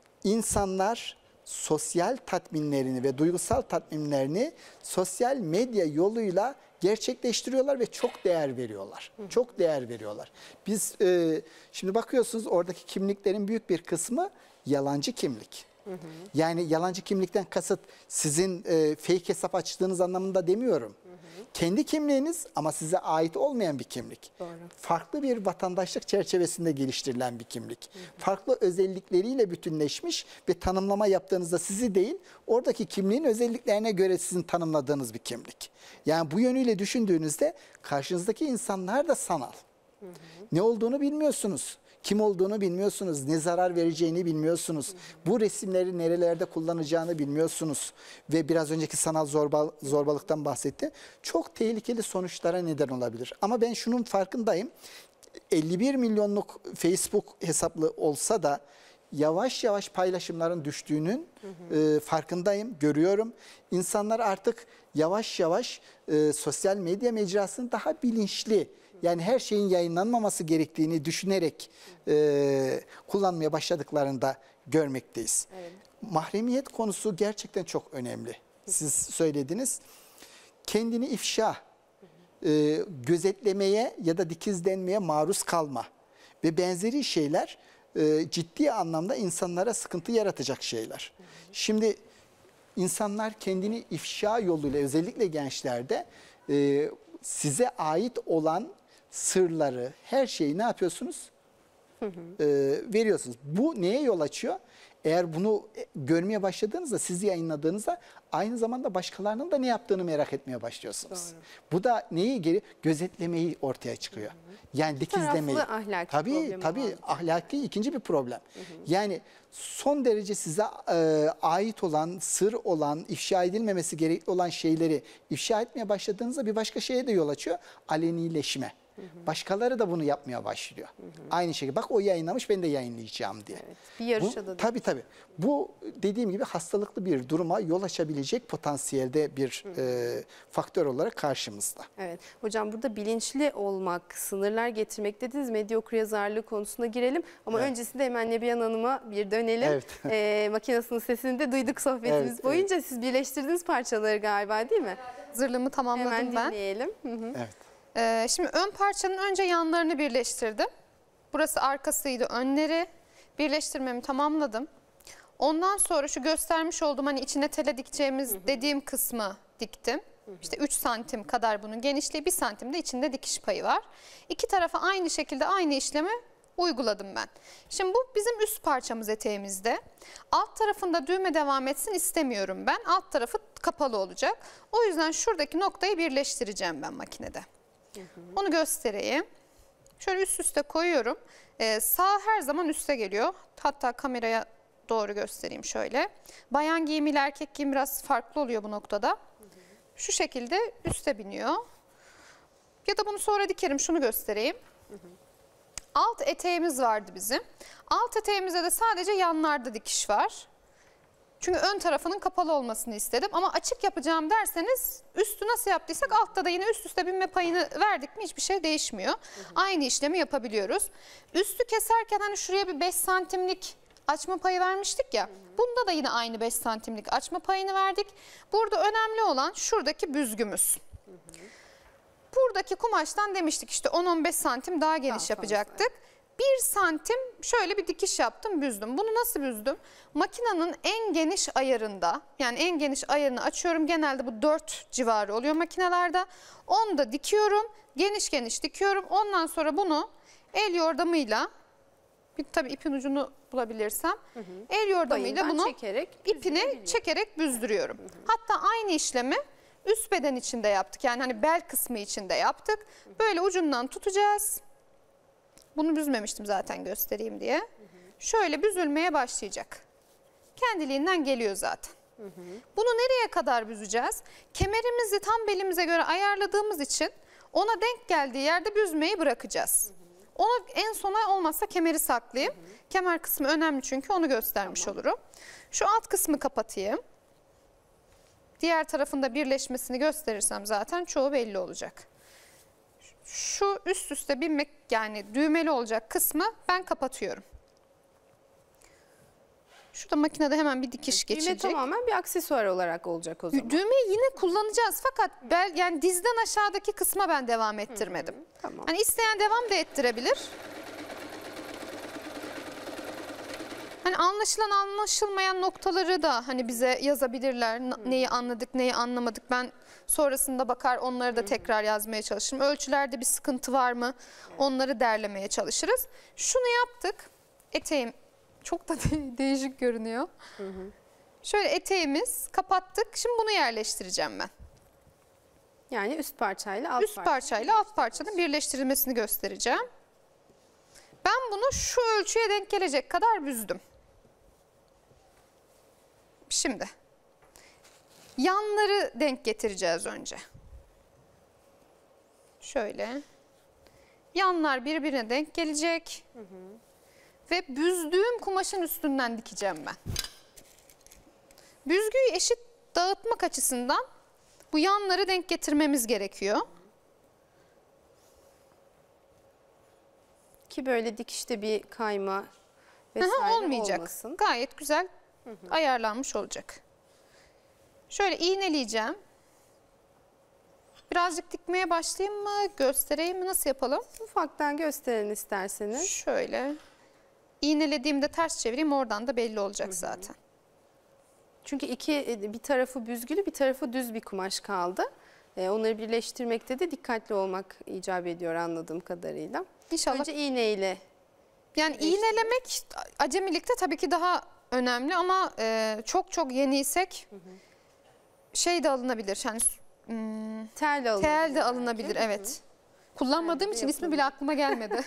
İnsanlar sosyal tatminlerini ve duygusal tatminlerini sosyal medya yoluyla gerçekleştiriyorlar ve çok değer veriyorlar. Hı. Çok değer veriyorlar. Biz e, şimdi bakıyorsunuz oradaki kimliklerin büyük bir kısmı yalancı kimlik. Hı hı. Yani yalancı kimlikten kasıt sizin e, fake hesap açtığınız anlamında demiyorum. Hı hı. Kendi kimliğiniz ama size ait olmayan bir kimlik. Doğru. Farklı bir vatandaşlık çerçevesinde geliştirilen bir kimlik. Hı hı. Farklı özellikleriyle bütünleşmiş ve tanımlama yaptığınızda sizi değil, oradaki kimliğin özelliklerine göre sizin tanımladığınız bir kimlik. Yani bu yönüyle düşündüğünüzde karşınızdaki insanlar da sanal. Hı hı. Ne olduğunu bilmiyorsunuz. Kim olduğunu bilmiyorsunuz, ne zarar vereceğini bilmiyorsunuz. Hı hı. Bu resimleri nerelerde kullanacağını bilmiyorsunuz. Ve biraz önceki sanal zorba, zorbalıktan bahsetti. Çok tehlikeli sonuçlara neden olabilir. Ama ben şunun farkındayım. elli bir milyonluk Facebook hesaplı olsa da yavaş yavaş paylaşımların düştüğünün hı hı. E, farkındayım, görüyorum. İnsanlar artık yavaş yavaş e, sosyal medya mecrasını daha bilinçli, yani her şeyin yayınlanmaması gerektiğini düşünerek e, kullanmaya başladıklarını da görmekteyiz. Evet. Mahremiyet konusu gerçekten çok önemli. Siz söylediniz. Kendini ifşa, e, gözetlemeye ya da dikizlenmeye maruz kalma ve benzeri şeyler e, ciddi anlamda insanlara sıkıntı yaratacak şeyler. Hı hı. Şimdi insanlar kendini ifşa yoluyla, özellikle gençlerde e, size ait olan sırları, her şeyi ne yapıyorsunuz? Hı hı. Ee, veriyorsunuz. Bu neye yol açıyor? Eğer bunu görmeye başladığınızda, siz yayınladığınızda aynı zamanda başkalarının da ne yaptığını merak etmeye başlıyorsunuz. Doğru. Bu da neyi geri? Gözetlemeyi ortaya çıkıyor. Hı hı. Yani dikizlemeyi. Taraflı ahlaki tabii tabii var. Ahlaki ikinci bir problem. Hı hı. Yani son derece size e, ait olan, sır olan, ifşa edilmemesi gerekli olan şeyleri ifşa etmeye başladığınızda bir başka şeye de yol açıyor. Alenileşme. Başkaları da bunu yapmaya başlıyor. Aynı şekilde bak o yayınlamış, ben de yayınlayacağım diye. Evet, bir yarışa Bu, da tabii tabii. Bu dediğim gibi hastalıklı bir duruma yol açabilecek potansiyelde bir e, faktör olarak karşımızda. Evet. Hocam burada bilinçli olmak, sınırlar getirmek dediniz. Medya okuryazarlığı konusuna girelim. Ama Evet. öncesinde hemen Nebihan Hanım'a bir dönelim. Evet. Ee, makinesinin sesini de duyduk sohbetimiz Evet, boyunca. Siz birleştirdiniz parçaları galiba, değil mi? Hazırlığımı tamamladım Hemen ben. dinleyelim. Hı hı. Evet. Ee, şimdi ön parçanın önce yanlarını birleştirdim. Burası arkasıydı, önleri. Birleştirmemi tamamladım. Ondan sonra şu göstermiş olduğum hani içine tele dikeceğimiz dediğim kısmı diktim. İşte üç santim kadar bunun genişliği, bir santim de içinde dikiş payı var. İki tarafa aynı şekilde aynı işlemi uyguladım ben. Şimdi bu bizim üst parçamız eteğimizde. Alt tarafında düğme devam etsin istemiyorum ben. Alt tarafı kapalı olacak. O yüzden şuradaki noktayı birleştireceğim ben makinede. Onu göstereyim. Şöyle üst üste koyuyorum. Ee, sağ her zaman üste geliyor. Hatta kameraya doğru göstereyim şöyle. Bayan giyimi ile erkek giyimi biraz farklı oluyor bu noktada. Şu şekilde üste biniyor. Ya da bunu sonra dikerim, şunu göstereyim. Alt eteğimiz vardı bizim. Alt eteğimizde de sadece yanlarda dikiş var. Çünkü ön tarafının kapalı olmasını istedim. Ama açık yapacağım derseniz üstü nasıl yaptıysak altta da yine üst üste binme payını verdik mi hiçbir şey değişmiyor. Hı hı. Aynı işlemi yapabiliyoruz. Üstü keserken hani şuraya bir beş santimlik açma payı vermiştik ya. Hı hı. Bunda da yine aynı beş santimlik açma payını verdik. Burada önemli olan şuradaki büzgümüz. Hı hı. Buradaki kumaştan demiştik işte on on beş santim daha geniş daha yapacaktık. Fazla. Bir santim şöyle bir dikiş yaptım, büzdüm. Bunu nasıl büzdüm? Makinenin en geniş ayarında, yani en geniş ayarını açıyorum. Genelde bu dört civarı oluyor makinelerde. Onu da dikiyorum, geniş geniş dikiyorum. Ondan sonra bunu el yordamıyla, bir tabii ipin ucunu bulabilirsem, hı hı. el yordamıyla Bayından bunu çekerek, ipini çekerek büzdürüyorum. Hı hı. Hatta aynı işlemi üst beden içinde yaptık. Yani hani bel kısmı içinde yaptık. Böyle ucundan tutacağız. Bunu büzmemiştim zaten göstereyim diye. Hı hı. Şöyle büzülmeye başlayacak. Kendiliğinden geliyor zaten. Hı hı. Bunu nereye kadar büzeceğiz? Kemerimizi tam belimize göre ayarladığımız için ona denk geldiği yerde büzmeyi bırakacağız. Hı hı. Onu en sona olmazsa kemeri saklayayım. Hı hı. Kemer kısmı önemli çünkü onu göstermiş tamam. olurum. Şu alt kısmı kapatayım. Diğer tarafında birleşmesini gösterirsem zaten çoğu belli olacak. Şu üst üste binmek yani düğmeli olacak kısmı ben kapatıyorum. Şurada makinede hemen bir dikiş Düğme geçirecek. Düğme tamamen bir aksesuar olarak olacak o zaman. Düğmeyi yine kullanacağız fakat bel yani dizden aşağıdaki kısma ben devam ettirmedim. Hı hı, tamam. Hani isteyen devam da ettirebilir. Hani anlaşılan anlaşılmayan noktaları da hani bize yazabilirler. Hı. Neyi anladık, neyi anlamadık. Ben sonrasında bakar onları da tekrar yazmaya çalışırım. Ölçülerde bir sıkıntı var mı? Onları derlemeye çalışırız. Şunu yaptık. Eteğim çok da değişik görünüyor. Hı hı. Şöyle eteğimiz kapattık. Şimdi bunu yerleştireceğim ben. Yani üst parçayla alt üst parçayla alt parçanın birleştirilmesini göstereceğim. Ben bunu şu ölçüye denk gelecek kadar büzdüm. Şimdi yanları denk getireceğiz önce. Şöyle. Yanlar birbirine denk gelecek. Hı hı. Ve büzdüğüm kumaşın üstünden dikeceğim ben. Büzgüyü eşit dağıtmak açısından bu yanları denk getirmemiz gerekiyor. Ki böyle dikişte bir kayma vesaire olmayacak. Olmasın. Gayet güzel hı hı. ayarlanmış olacak. Şöyle iğneleyeceğim. Birazcık dikmeye başlayayım mı? Göstereyim mi? Nasıl yapalım? Ufaktan gösterin isterseniz. Şöyle. İğnelediğimde ters çevireyim. Oradan da belli olacak hı hı. zaten. Çünkü iki bir tarafı büzgülü, bir tarafı düz bir kumaş kaldı. Onları birleştirmekte de dikkatli olmak icap ediyor anladığım kadarıyla. İnşallah. Önce iğneyle. Yani iğnelemek acemilikte tabii ki daha önemli ama e, çok çok yeniysek hı hı. şey de alınabilir. Yani hmm, tel de alınabilir. Tel de alınabilir hı hı. evet. Kullanmadığım için ismi bile aklıma gelmedi.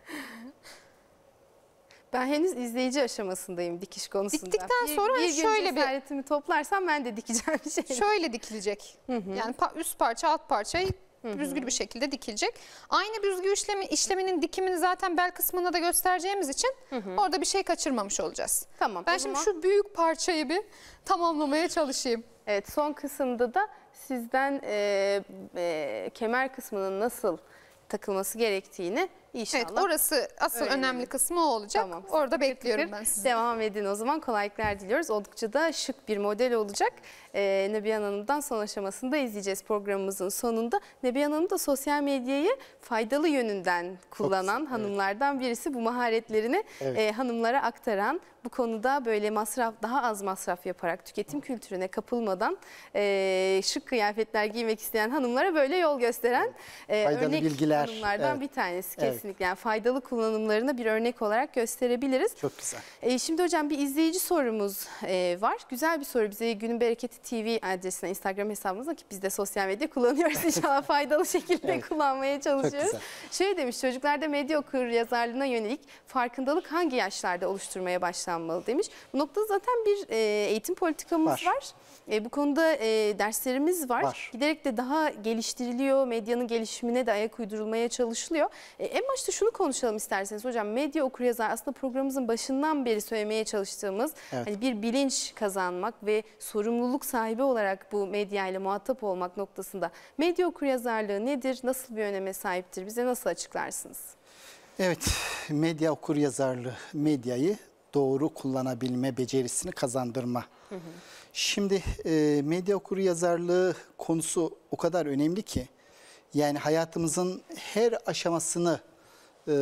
Ben henüz izleyici aşamasındayım dikiş konusunda. Diktikten sonra bir, bir şöyle bir cesaretimi toplarsam ben de dikeceğim bir şey. Şöyle dikilecek. Hı hı. Yani üst parça alt parçayı Büzgülü bir şekilde dikilecek. Aynı büzgü işlemi, işleminin dikimini zaten bel kısmında da göstereceğimiz için orada bir şey kaçırmamış olacağız. Tamam, Ben o şimdi zaman- şu büyük parçayı bir tamamlamaya çalışayım. Evet, son kısımda da sizden e, e, kemer kısmının nasıl takılması gerektiğini inşallah. Evet, orası asıl öğrenelim. önemli kısmı o olacak. Tamam. Orada bekliyorum Tıkır ben sizi. Devam edin o zaman. Kolaylıklar diliyoruz. Oldukça da şık bir model olacak. Ee, Nebihan Hanım'dan son aşamasında izleyeceğiz programımızın sonunda. Nebihan Hanım da sosyal medyayı faydalı yönünden kullanan güzel, hanımlardan birisi. Bu maharetlerini Evet. e, hanımlara aktaran, bu konuda böyle masraf, daha az masraf yaparak, tüketim kültürüne kapılmadan e, şık kıyafetler giymek isteyen hanımlara böyle yol gösteren e, Faydalı örnek bilgiler, hanımlardan evet. bir tanesi Evet. kesinlikle. Yani faydalı kullanımlarını bir örnek olarak gösterebiliriz. Çok güzel. E, şimdi hocam bir izleyici sorumuz e, var. Güzel bir soru. Bize Günün Bereketi T V adresine, Instagram hesabımıza, ki biz de sosyal medya kullanıyoruz. İnşallah faydalı şekilde Evet. kullanmaya çalışıyoruz. güzel. Şöyle demiş, çocuklarda medya okur yazarlığına yönelik farkındalık hangi yaşlarda oluşturmaya başlanmalı demiş. Bu noktada zaten bir e, eğitim politikamız var. Var. E, bu konuda e, derslerimiz var. Var. Giderek de daha geliştiriliyor. Medyanın gelişimine de ayak uydurulmaya çalışılıyor. E, en başta şunu konuşalım isterseniz hocam. Medya okuryazar aslında programımızın başından beri söylemeye çalıştığımız Evet. hani bir bilinç kazanmak ve sorumluluk sahibi olarak bu medya ile muhatap olmak noktasında medya okuryazarlığı nedir? Nasıl bir öneme sahiptir? Bize nasıl açıklarsınız? Evet, medya okuryazarlığı, medyayı doğru kullanabilme becerisini kazandırma. Hı hı. Şimdi e, medya okuryazarlığı konusu o kadar önemli ki, yani hayatımızın her aşamasını e,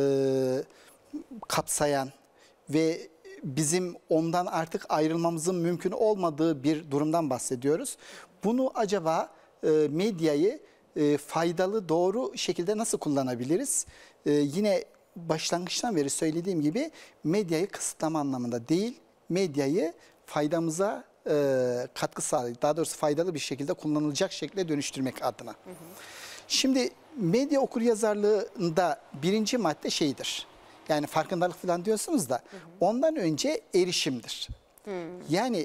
kapsayan ve bizim ondan artık ayrılmamızın mümkün olmadığı bir durumdan bahsediyoruz. Bunu acaba e, medyayı e, faydalı, doğru şekilde nasıl kullanabiliriz? E, yine başlangıçtan beri söylediğim gibi medyayı kısıtlama anlamında değil, medyayı faydamıza e, katkı sağlayacak, daha doğrusu faydalı bir şekilde kullanılacak şekilde dönüştürmek adına. Hı hı. Şimdi medya okuryazarlığında birinci madde şeydir. Yani farkındalık falan diyorsunuz da, hı hı, ondan önce erişimdir. Hı. Yani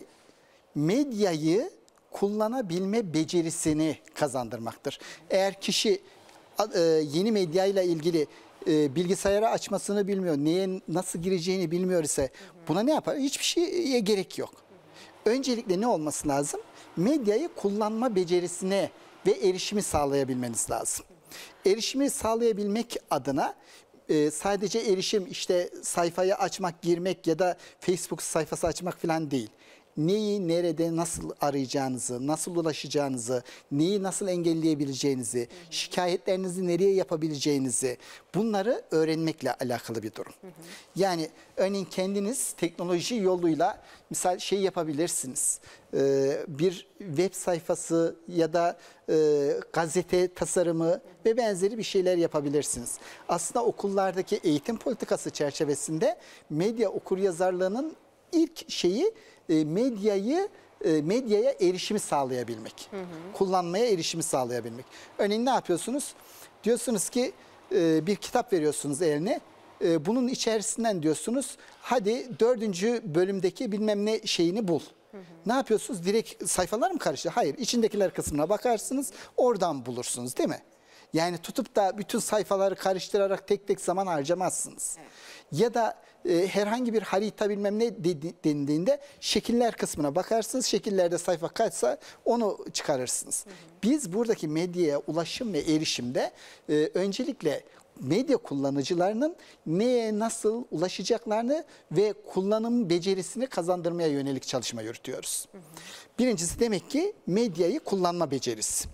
medyayı kullanabilme becerisini kazandırmaktır. Eğer kişi e, yeni medyayla ilgili e, bilgisayarı açmasını bilmiyor, neye nasıl gireceğini bilmiyor ise buna ne yapar? Hiçbir şeye gerek yok. Öncelikle ne olması lazım? Medyayı kullanma becerisine ve erişimi sağlayabilmeniz lazım. Erişimi sağlayabilmek adına e, sadece erişim işte sayfayı açmak, girmek ya da Facebook sayfası açmak falan değil. Neyi, nerede, nasıl arayacağınızı, nasıl ulaşacağınızı, neyi nasıl engelleyebileceğinizi, şikayetlerinizi nereye yapabileceğinizi, bunları öğrenmekle alakalı bir durum. Hı hı. Yani örneğin kendiniz teknoloji yoluyla misal şey yapabilirsiniz. Ee, bir web sayfası ya da e, gazete tasarımı, hı hı, ve benzeri bir şeyler yapabilirsiniz. Aslında okullardaki eğitim politikası çerçevesinde medya okuryazarlığının ilk şeyi e, medyayı e, medyaya erişimi sağlayabilmek. Hı hı. Kullanmaya erişimi sağlayabilmek. Örneğin ne yapıyorsunuz? Diyorsunuz ki e, bir kitap veriyorsunuz eline. E, bunun içerisinden diyorsunuz hadi dördüncü bölümdeki bilmem ne şeyini bul. Hı hı. Ne yapıyorsunuz? Direkt sayfalar mı karıştı? Hayır. İçindekiler kısmına bakarsınız. Oradan bulursunuz değil mi? Yani tutup da bütün sayfaları karıştırarak tek tek zaman harcamazsınız. Evet. Ya da e, herhangi bir harita bilmem ne denildiğinde şekiller kısmına bakarsınız. Şekillerde sayfa kaçsa onu çıkarırsınız. Hı hı. Biz buradaki medyaya ulaşım ve erişimde e, öncelikle medya kullanıcılarının neye nasıl ulaşacaklarını ve kullanım becerisini kazandırmaya yönelik çalışma yürütüyoruz. Hı hı. Birincisi demek ki medyayı kullanma becerisi.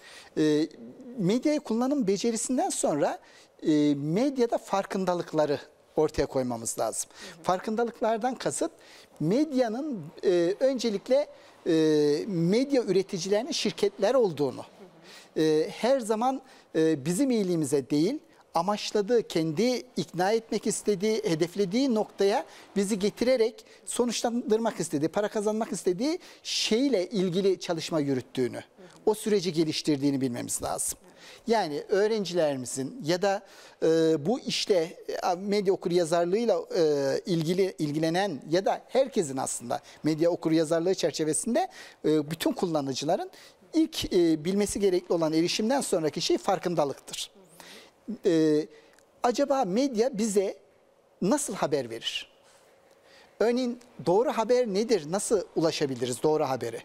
E, medyayı kullanım becerisinden sonra e, medyada farkındalıkları ortaya koymamız lazım. Hı hı. Farkındalıklardan kasıt medyanın e, öncelikle e, medya üreticilerinin şirketler olduğunu, hı hı, e, her zaman e, bizim iyiliğimize değil, amaçladığı, kendi ikna etmek istediği, hedeflediği noktaya bizi getirerek sonuçlandırmak istediği, para kazanmak istediği şeyle ilgili çalışma yürüttüğünü, o süreci geliştirdiğini bilmemiz lazım. Yani öğrencilerimizin ya da e, bu işte e, medya okuryazarlığıyla e, ilgili ilgilenen ya da herkesin aslında medya okuryazarlığı çerçevesinde e, bütün kullanıcıların ilk e, bilmesi gerekli olan erişimden sonraki şey farkındalıktır. E, acaba medya bize nasıl haber verir? Örneğin doğru haber nedir? Nasıl ulaşabiliriz doğru habere?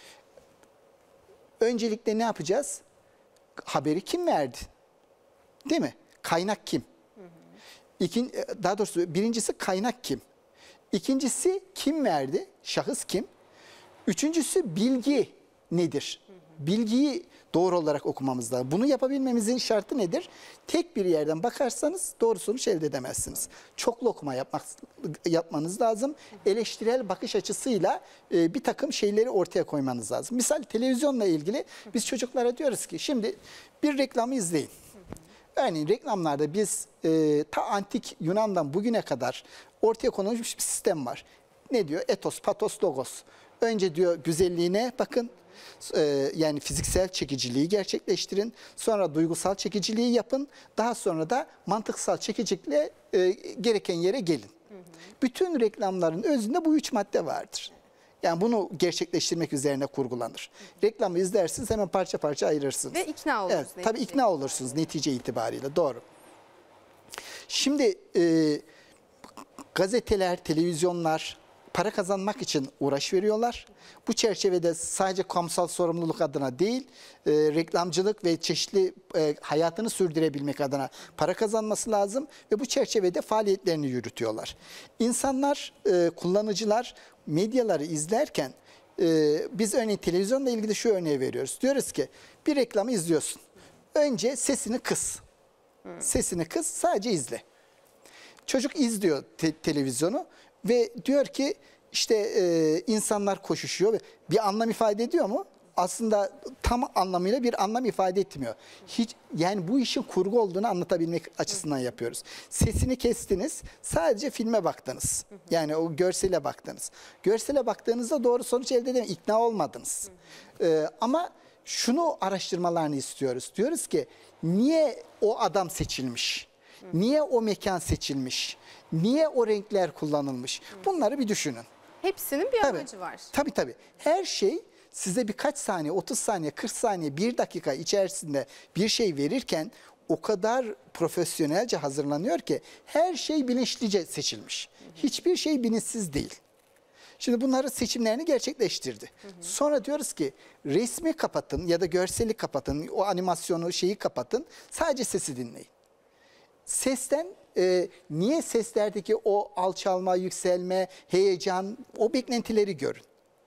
Öncelikle ne yapacağız? Haberi kim verdi? Değil mi? Kaynak kim? İkin, daha doğrusu birincisi kaynak kim? İkincisi kim verdi? Şahıs kim? Üçüncüsü bilgi nedir? Bilgiyi doğru olarak okumamız lazım. Bunu yapabilmemizin şartı nedir? Tek bir yerden bakarsanız doğru sonuç elde edemezsiniz. Çoklu okuma yapmak, yapmanız lazım. Eleştirel bakış açısıyla e, bir takım şeyleri ortaya koymanız lazım. Misal televizyonla ilgili biz çocuklara diyoruz ki şimdi bir reklamı izleyin. Örneğin reklamlarda biz e, ta antik Yunan'dan bugüne kadar ortaya konulmuş bir sistem var. Ne diyor? Etos, patos, logos. Önce diyor güzelliğine bakın. E, yani fiziksel çekiciliği gerçekleştirin. Sonra duygusal çekiciliği yapın. Daha sonra da mantıksal çekicilikle e, gereken yere gelin. Hı hı. Bütün reklamların özünde bu üç madde vardır. Yani bunu gerçekleştirmek üzerine kurgulanır. Reklamı izlersiniz hemen parça parça ayırırsınız. Ve ikna olursunuz. Evet, tabii ikna olursunuz netice itibariyle, doğru. Şimdi e, gazeteler, televizyonlar para kazanmak için uğraş veriyorlar. Bu çerçevede sadece kamusal sorumluluk adına değil, e, reklamcılık ve çeşitli e, hayatını sürdürebilmek adına para kazanması lazım ve bu çerçevede faaliyetlerini yürütüyorlar. İnsanlar, e, kullanıcılar medyaları izlerken e, biz örneğin televizyonla ilgili şu örneği veriyoruz. Diyoruz ki bir reklamı izliyorsun. Önce sesini kıs. Hmm. Sesini kıs, sadece izle. Çocuk izliyor te- televizyonu ve diyor ki işte e, insanlar koşuşuyor. Bir anlam ifade ediyor mu? Aslında tam anlamıyla bir anlam ifade etmiyor. Hiç, yani bu işin kurgu olduğunu anlatabilmek açısından yapıyoruz. Sesini kestiniz, sadece filme baktınız. Yani o görsele baktınız. Görsele baktığınızda doğru sonuç elde edemediniz, ikna olmadınız. Ee, ama şunu araştırmalarını istiyoruz. Diyoruz ki niye o adam seçilmiş? Niye o mekan seçilmiş? Niye o renkler kullanılmış? Bunları bir düşünün. Hepsinin bir Tabii, amacı var. Tabii tabii. Her şey size birkaç saniye, otuz saniye, kırk saniye, bir dakika içerisinde bir şey verirken o kadar profesyonelce hazırlanıyor ki her şey bilinçlice seçilmiş. Hiçbir şey bilinçsiz değil. Şimdi bunları seçimlerini gerçekleştirdi. Hı hı. Sonra diyoruz ki resmi kapatın ya da görseli kapatın, o animasyonu şeyi kapatın, sadece sesi dinleyin. Sesten e, niye seslerdeki o alçalma, yükselme, heyecan, o beklentileri görün.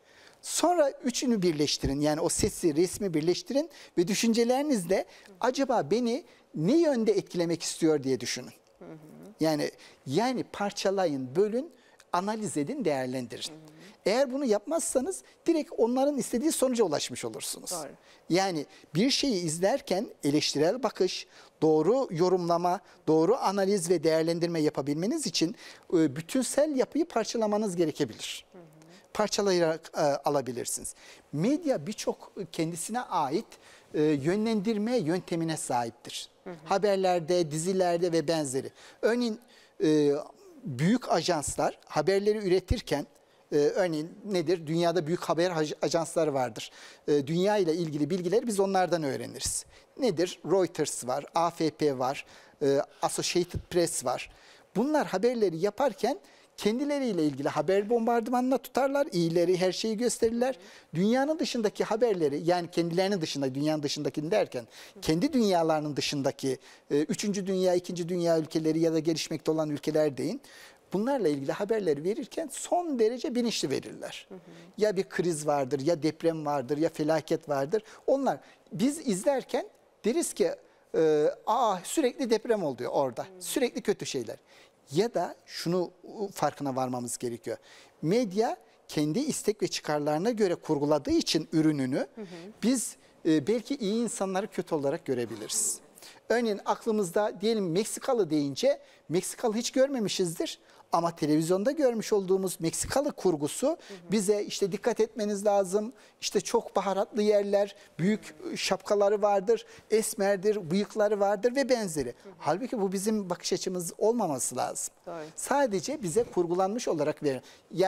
Sonra üçünü birleştirin, yani o sesi, resmi birleştirin ve düşüncelerinizle acaba beni ne yönde etkilemek istiyor diye düşünün. Hı hı. Yani yani parçalayın, bölün, analiz edin, değerlendirin. Hı hı. Eğer bunu yapmazsanız direkt onların istediği sonuca ulaşmış olursunuz. Doğru. Yani bir şeyi izlerken eleştirel bakış, doğru yorumlama, doğru analiz ve değerlendirme yapabilmeniz için bütünsel yapıyı parçalamanız gerekebilir. Hı hı. Parçalayarak e, alabilirsiniz. Medya birçok kendisine ait e, yönlendirme yöntemine sahiptir. Hı hı. Haberlerde, dizilerde ve benzeri. Örneğin e, büyük ajanslar haberleri üretirken, Ee, örneğin nedir? Dünyada büyük haber ajansları vardır. Ee, dünya ile ilgili bilgileri biz onlardan öğreniriz. Nedir? Reuters var, A F P var, e, Associated Press var. Bunlar haberleri yaparken kendileriyle ilgili haber bombardımanına tutarlar, iyileri, her şeyi gösterirler. Dünyanın dışındaki haberleri, yani kendilerinin dışında, dünyanın dışındakini derken, kendi dünyalarının dışındaki e, üçüncü dünya, ikinci dünya ülkeleri ya da gelişmekte olan ülkeler deyin. Bunlarla ilgili haberleri verirken son derece bilinçli verirler. Hı hı. Ya bir kriz vardır, ya deprem vardır, ya felaket vardır. Onlar, biz izlerken deriz ki, e, aa sürekli deprem oluyor orada, hı hı. Sürekli kötü şeyler. Ya da şunu farkına varmamız gerekiyor. Medya kendi istek ve çıkarlarına göre kurguladığı için ürününü, hı hı. biz e, belki iyi insanları kötü olarak görebiliriz. Örneğin aklımızda diyelim Meksikalı deyince Meksikalı hiç görmemişizdir. Ama televizyonda görmüş olduğumuz Meksikalı kurgusu, hı hı. bize işte dikkat etmeniz lazım. İşte çok baharatlı yerler, büyük şapkaları vardır, esmerdir, bıyıkları vardır ve benzeri. Hı hı. Halbuki bu bizim bakış açımız olmaması lazım. Doğru. Sadece bize kurgulanmış olarak verir. Yani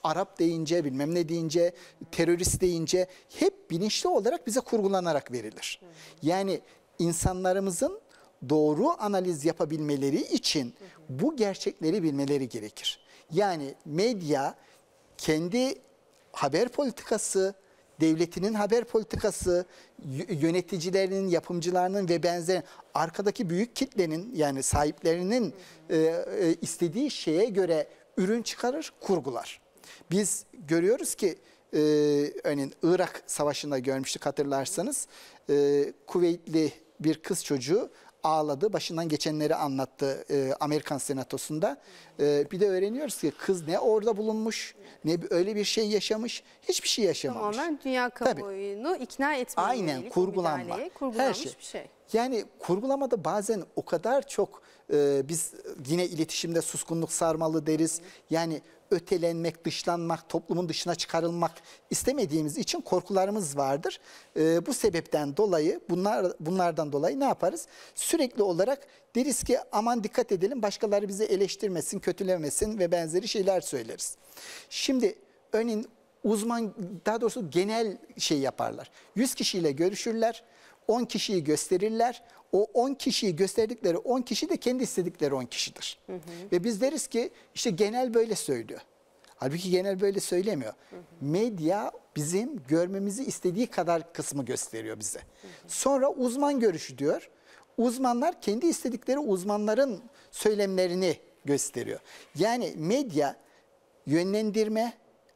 Arap deyince, bilmem ne deyince, terörist deyince hep bilinçli olarak bize kurgulanarak verilir. Yani insanlarımızın doğru analiz yapabilmeleri için bu gerçekleri bilmeleri gerekir. Yani medya kendi haber politikası, devletinin haber politikası, yöneticilerinin, yapımcılarının ve benzeri arkadaki büyük kitlenin yani sahiplerinin e, e, istediği şeye göre ürün çıkarır, kurgular. Biz görüyoruz ki e, örneğin Irak Savaşı'nda görmüştük hatırlarsanız. E, Kuveytli bir kız çocuğu ağladı, başından geçenleri anlattı e, Amerikan Senatosu'nda. E, bir de öğreniyoruz ki kız ne orada bulunmuş, ne öyle bir şey yaşamış, hiçbir şey yaşamamış. Tamamen dünya kamuoyunu Tabii. ikna etmeye Aynen, yönelik kurgulanma. kurgulanmış Her şey. bir şey. Yani kurgulamada bazen o kadar çok e, biz yine iletişimde suskunluk sarmalı deriz. Yani ötelenmek, dışlanmak, toplumun dışına çıkarılmak istemediğimiz için korkularımız vardır. E, bu sebepten dolayı bunlar bunlardan dolayı ne yaparız? Sürekli olarak deriz ki aman dikkat edelim başkaları bizi eleştirmesin, kötülemesin ve benzeri şeyler söyleriz. Şimdi örneğin uzman daha doğrusu genel şey yaparlar. yüz kişiyle görüşürler. on kişiyi gösterirler. O on kişiyi gösterdikleri on kişi de kendi istedikleri on kişidir. Hı hı. Ve biz deriz ki işte genel böyle söylüyor. Halbuki genel böyle söylemiyor. Hı hı. Medya bizim görmemizi istediği kadar kısmı gösteriyor bize. Hı hı. Sonra uzman görüşü diyor. Uzmanlar kendi istedikleri uzmanların söylemlerini gösteriyor. Yani medya yönlendirme,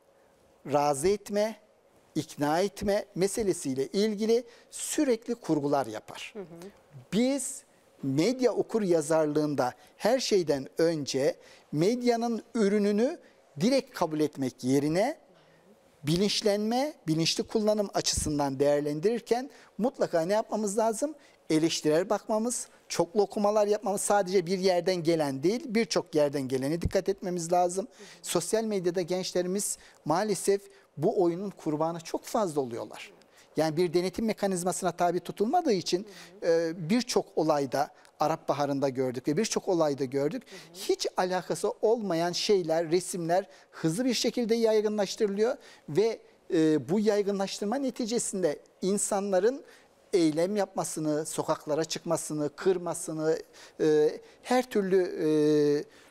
razı etme, ikna etme meselesiyle ilgili sürekli kurgular yapar. Hı hı. Biz medya okur yazarlığında her şeyden önce medyanın ürününü direkt kabul etmek yerine bilinçlenme, bilinçli kullanım açısından değerlendirirken mutlaka ne yapmamız lazım? Eleştirel bakmamız, çoklu okumalar yapmamız, sadece bir yerden gelen değil, birçok yerden gelene dikkat etmemiz lazım. Hı hı. Sosyal medyada gençlerimiz maalesef bu oyunun kurbanı çok fazla oluyorlar. Yani bir denetim mekanizmasına tabi tutulmadığı için e, birçok olayda, Arap Baharı'nda gördük ve birçok olayda gördük. Hı hı. Hiç alakası olmayan şeyler, resimler hızlı bir şekilde yaygınlaştırılıyor ve e, bu yaygınlaştırma neticesinde insanların eylem yapmasını, sokaklara çıkmasını, kırmasını, e, her türlü e,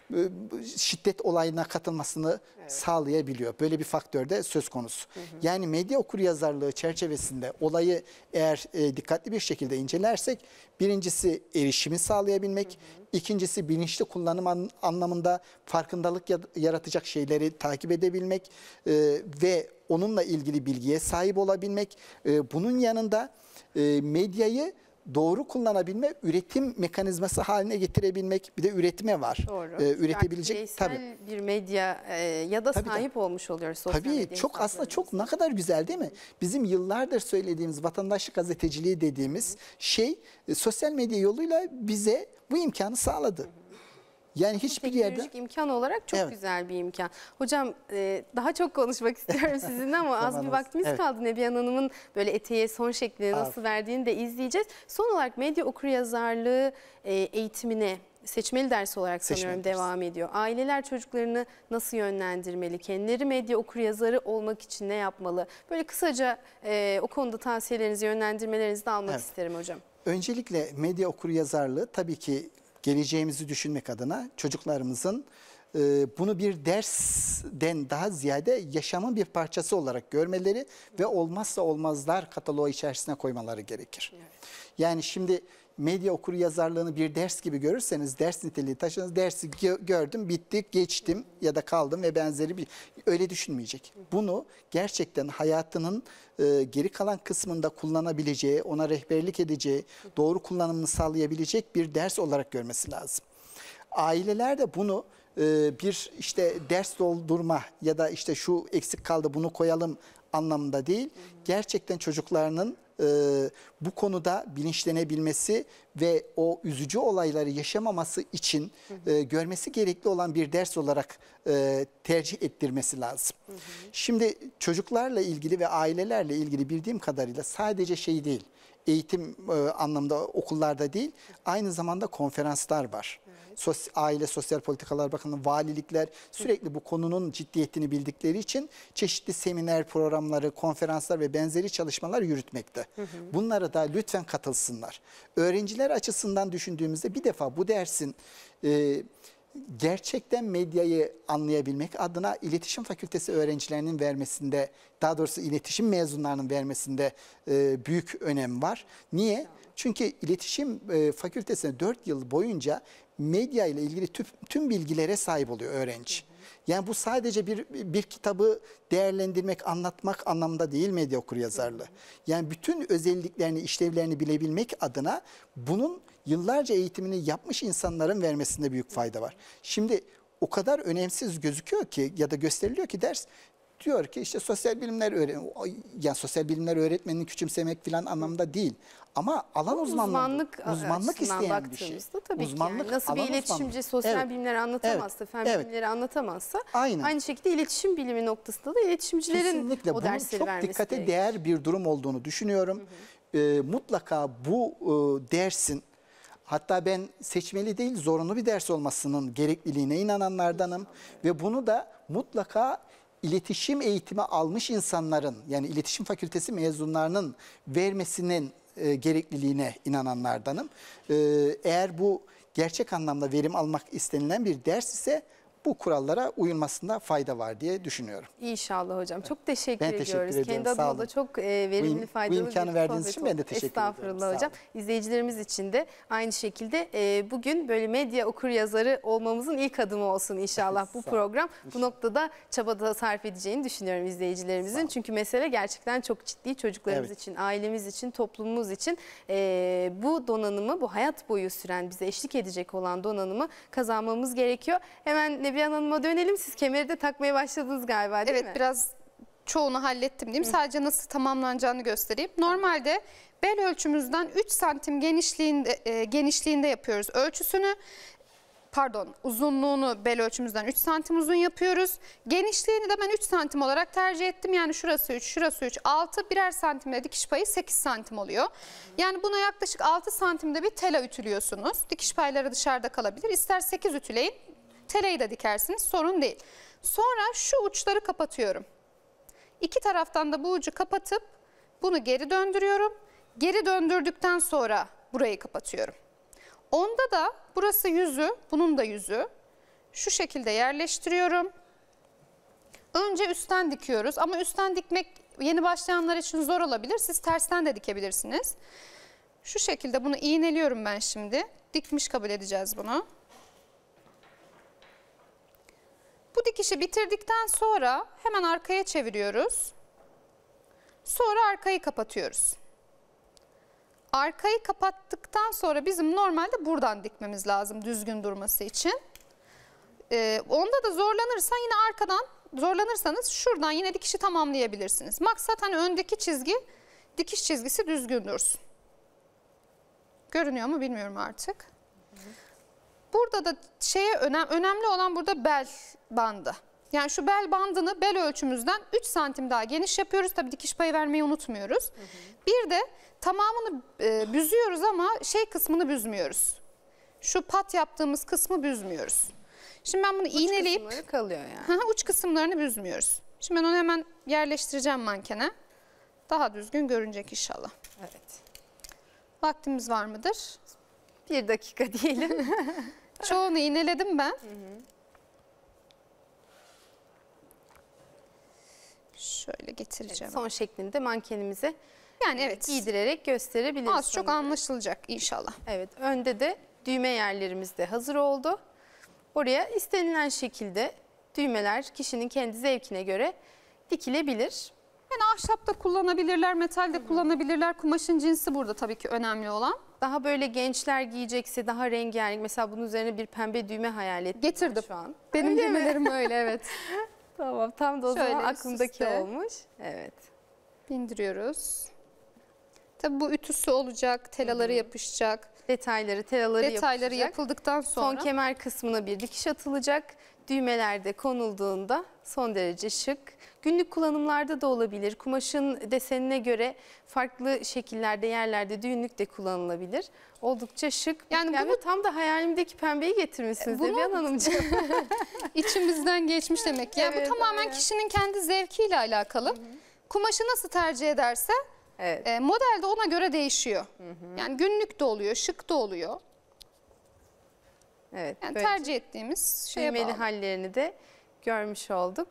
şiddet olayına katılmasını evet. sağlayabiliyor. Böyle bir faktör de söz konusu. Hı hı. Yani medya okuryazarlığı çerçevesinde olayı eğer e, dikkatli bir şekilde incelersek birincisi erişimi sağlayabilmek, hı hı. ikincisi bilinçli kullanım an, anlamında farkındalık yaratacak şeyleri takip edebilmek e, ve onunla ilgili bilgiye sahip olabilmek. E, bunun yanında e, medyayı doğru kullanabilme, üretim mekanizması haline getirebilmek, bir de üretime var. Doğru. Ee, üretebilecek yani tabii. bir medya e, ya da tabii sahip de. olmuş oluyoruz sosyal tabii, medya. çok aslında çok ne kadar güzel değil mi? Bizim yıllardır söylediğimiz vatandaşlık gazeteciliği dediğimiz Hı. şey e, sosyal medya yoluyla bize bu imkanı sağladı. Hı. Yani hiçbir yerde... Teknolojik imkan olarak çok evet. güzel bir imkan. Hocam e, daha çok konuşmak istiyorum sizinle ama az bir vaktimiz evet. kaldı. Nebihan Hanım'ın böyle eteğe son şeklini nasıl verdiğini de izleyeceğiz. Son olarak medya okuryazarlığı e, eğitimine seçmeli ders olarak sanıyorum seçmeli devam ders. ediyor. Aileler çocuklarını nasıl yönlendirmeli? Kendileri medya okuryazarı olmak için ne yapmalı? Böyle kısaca e, o konuda tavsiyelerinizi, yönlendirmelerinizi de almak evet. isterim hocam. Öncelikle medya okuryazarlığı tabii ki geleceğimizi düşünmek adına çocuklarımızın e, bunu bir dersten daha ziyade yaşamın bir parçası olarak görmeleri ve olmazsa olmazlar kataloğu içerisine koymaları gerekir. Evet. Yani şimdi medya okuryazarlığını bir ders gibi görürseniz, ders niteliği taşınız, dersi gö gördüm, bitti, geçtim ya da kaldım ve benzeri bir öyle düşünmeyecek. Bunu gerçekten hayatının e, geri kalan kısmında kullanabileceği, ona rehberlik edeceği, doğru kullanımını sağlayabilecek bir ders olarak görmesi lazım. Aileler de bunu e, bir işte ders doldurma ya da işte şu eksik kaldı bunu koyalım anlamında değil, gerçekten çocuklarının e, bu konuda bilinçlenebilmesi ve o üzücü olayları yaşamaması için e, görmesi gerekli olan bir ders olarak e, tercih ettirmesi lazım. Hı hı. Şimdi çocuklarla ilgili ve ailelerle ilgili bildiğim kadarıyla sadece şey değil, eğitim e, anlamda okullarda değil, aynı zamanda konferanslar var. Evet. Sos Aile Sosyal Politikalar Bakanlığı, valilikler sürekli bu konunun ciddiyetini bildikleri için çeşitli seminer programları, konferanslar ve benzeri çalışmalar yürütmekte. Hı hı. Bunlara da lütfen katılsınlar. Öğrenciler açısından düşündüğümüzde bir defa bu dersin e, gerçekten medyayı anlayabilmek adına iletişim fakültesi öğrencilerinin vermesinde, daha doğrusu iletişim mezunlarının vermesinde e, büyük önem var. Niye? Çünkü iletişim e, fakültesine dört yıl boyunca medya ile ilgili tüm, tüm bilgilere sahip oluyor öğrenci. Yani bu sadece bir bir kitabı değerlendirmek, anlatmak anlamında değil medya okuryazarlığı. Yani bütün özelliklerini, işlevlerini bilebilmek adına bunun yıllarca eğitimini yapmış insanların vermesinde büyük fayda var. Şimdi o kadar önemsiz gözüküyor ki ya da gösteriliyor ki ders, diyor ki işte sosyal bilimler öğren, yani sosyal bilimler öğretmenini küçümsemek falan anlamda değil. Ama alan uzmanlığı, uzmanlık, uzmanlık isteyen bir şey. Tabii uzmanlık, ki yani. Nasıl bir iletişimci uzmanlık. sosyal Evet. bilimleri anlatamazsa, Evet. fen Evet. bilimleri anlatamazsa Aynen. aynı şekilde iletişim bilimi noktasında da iletişimcilerin Kesinlikle. o Bunun dersleri çok vermesi dikkate gerekiyor. değer bir durum olduğunu düşünüyorum. Hı hı. Ee, mutlaka bu e, dersin, hatta ben seçmeli değil zorunlu bir ders olmasının gerekliliğine inananlardanım. Ve bunu da mutlaka iletişim eğitimi almış insanların, yani iletişim fakültesi mezunlarının vermesinin e, gerekliliğine inananlardanım. E, eğer bu gerçek anlamda verim almak istenilen bir ders ise bu kurallara uyulmasında fayda var diye düşünüyorum. İnşallah hocam. Çok teşekkür Ben ediyoruz. teşekkür ediyorum. Kendi Sağ adıma olun. da çok e, verimli, Bu im- faydalı bu imkanı bir verdiğiniz sohbet için ben de oldu. teşekkür Estağfurullah ediyorum. Sağ hocam. olun. İzleyicilerimiz için de aynı şekilde e, bugün böyle medya okuryazarı olmamızın ilk adımı olsun inşallah bu Sağ program. Bu noktada çaba da sarf edeceğini düşünüyorum izleyicilerimizin. Çünkü mesele gerçekten çok ciddi. Çocuklarımız Evet. için, ailemiz için, toplumumuz için e, bu donanımı, bu hayat boyu süren, bize eşlik edecek olan donanımı kazanmamız gerekiyor. Hemen Nebihan Hanım'a dönelim. Siz kemeri de takmaya başladınız galiba, değil Evet, mi? biraz çoğunu hallettim diyeyim. Sadece nasıl tamamlanacağını göstereyim. Normalde bel ölçümüzden üç santim genişliğinde, e, genişliğinde yapıyoruz ölçüsünü. Pardon, uzunluğunu bel ölçümüzden üç santim uzun yapıyoruz. Genişliğini de ben üç santim olarak tercih ettim. Yani şurası üç, şurası üç, altı, birer santimle dikiş payı sekiz santim oluyor. Yani buna yaklaşık altı santimde bir tela ütülüyorsunuz. Dikiş payları dışarıda kalabilir. İster sekiz ütüleyin, teleyi de dikersiniz, sorun değil. Sonra şu uçları kapatıyorum. İki taraftan da bu ucu kapatıp bunu geri döndürüyorum. Geri döndürdükten sonra burayı kapatıyorum. Onda da burası yüzü, bunun da yüzü. Şu şekilde yerleştiriyorum. Önce üstten dikiyoruz ama üstten dikmek yeni başlayanlar için zor olabilir. Siz tersten de dikebilirsiniz. Şu şekilde bunu iğneliyorum ben şimdi. Dikmiş kabul edeceğiz bunu. Bu dikişi bitirdikten sonra hemen arkaya çeviriyoruz. Sonra arkayı kapatıyoruz. Arkayı kapattıktan sonra bizim normalde buradan dikmemiz lazım düzgün durması için. Ee, onda da zorlanırsa yine arkadan, zorlanırsanız şuradan yine dikişi tamamlayabilirsiniz. Maksat hani öndeki çizgi, dikiş çizgisi düzgün dursun. Görünüyor mu bilmiyorum artık. Burada da şeye önem, önemli olan burada bel bandı. Yani şu bel bandını bel ölçümüzden üç santim daha geniş yapıyoruz. Tabii dikiş payı vermeyi unutmuyoruz. Hı hı. Bir de tamamını e, büzüyoruz ama şey kısmını büzmüyoruz. Şu pat yaptığımız kısmı büzmüyoruz. Şimdi ben bunu Uç iğneleyip kısımları kalıyor yani. uç kısımlarını büzmüyoruz. Şimdi ben onu hemen yerleştireceğim mankene. Daha düzgün görünecek inşallah. Evet. Vaktimiz var mıdır? Bir dakika diyelim. Çoğunu iğneledim ben. Hı hı. Şöyle getireceğim. Son şeklinde mankenimize Yani evet. giydirerek gösterebiliriz. Az çok sanırım. anlaşılacak inşallah. Evet, önde de düğme yerlerimiz de hazır oldu. Oraya istenilen şekilde düğmeler kişinin kendi zevkine göre dikilebilir. Yani ahşapta kullanabilirler, metalde kullanabilirler. Kumaşın cinsi burada tabii ki önemli olan. Daha böyle gençler giyecekse daha rengarenk, mesela bunun üzerine bir pembe düğme hayal ettim Getirdim. şu an. Benim Öyle mi? düğmelerim öyle, evet. Tamam, tam da o Şöyle zaman üst aklımdaki üste. olmuş. Evet. Bindiriyoruz. Tabii bu ütüsü olacak, telaları yapışacak. Detayları, telaları Detayları yapışacak. yapıldıktan sonra Son kemer kısmına bir dikiş atılacak. Düğmeler de konulduğunda son derece şık, günlük kullanımlarda da olabilir. Kumaşın desenine göre farklı şekillerde, yerlerde düğünlük de kullanılabilir. Oldukça şık. Yani Yani bunu- tam da hayalimdeki pembeyi getirmişsiniz Bunu- Zeliha Hanımcığım. İçimizden geçmiş demek ki. Yani Evet, bu tamamen aynen. kişinin kendi zevkiyle alakalı. Kumaşı nasıl tercih ederse Evet. e, model de ona göre değişiyor. Yani günlük de oluyor, şık da oluyor. Evet. Yani böyle tercih ettiğimiz şeye düğmeli bağlı. hallerini de görmüş olduk.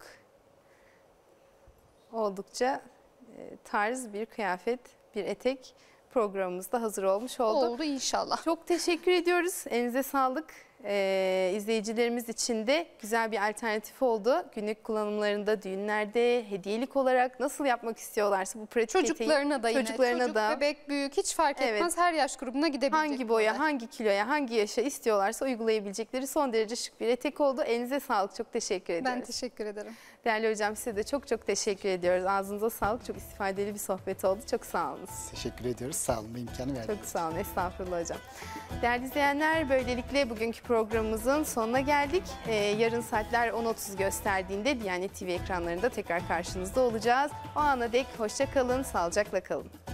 Oldukça e, tarz bir kıyafet, bir etek programımız da hazır olmuş oldu. Oldu inşallah. Çok teşekkür ediyoruz. Elinize sağlık. Ee, izleyicilerimiz için de güzel bir alternatif oldu. Günlük kullanımlarında, düğünlerde, hediyelik olarak nasıl yapmak istiyorlarsa bu pratik Çocuklarına eteği, da yine çocuklarına çocuk, da bebek, büyük hiç fark Evet. etmez. Her yaş grubuna gidebilecek. hangi boya, model. hangi kiloya, hangi yaşa istiyorlarsa uygulayabilecekleri son derece şık bir etek oldu. Elinize sağlık. Çok teşekkür ediyoruz. Ben teşekkür ederim. Değerli hocam, size de çok çok teşekkür ediyoruz. Ağzınıza sağlık. Çok istifadeli bir sohbet oldu. Çok sağ olun. Teşekkür ediyoruz. Sağ olun bu imkanı verdiniz. Çok sağ olun. Estağfurullah hocam. Değerli izleyenler, böylelikle bugünkü programımızın sonuna geldik. Ee, yarın saatler on otuz gösterdiğinde Diyanet T V ekranlarında tekrar karşınızda olacağız. O ana dek hoşça kalın, sağlıcakla kalın.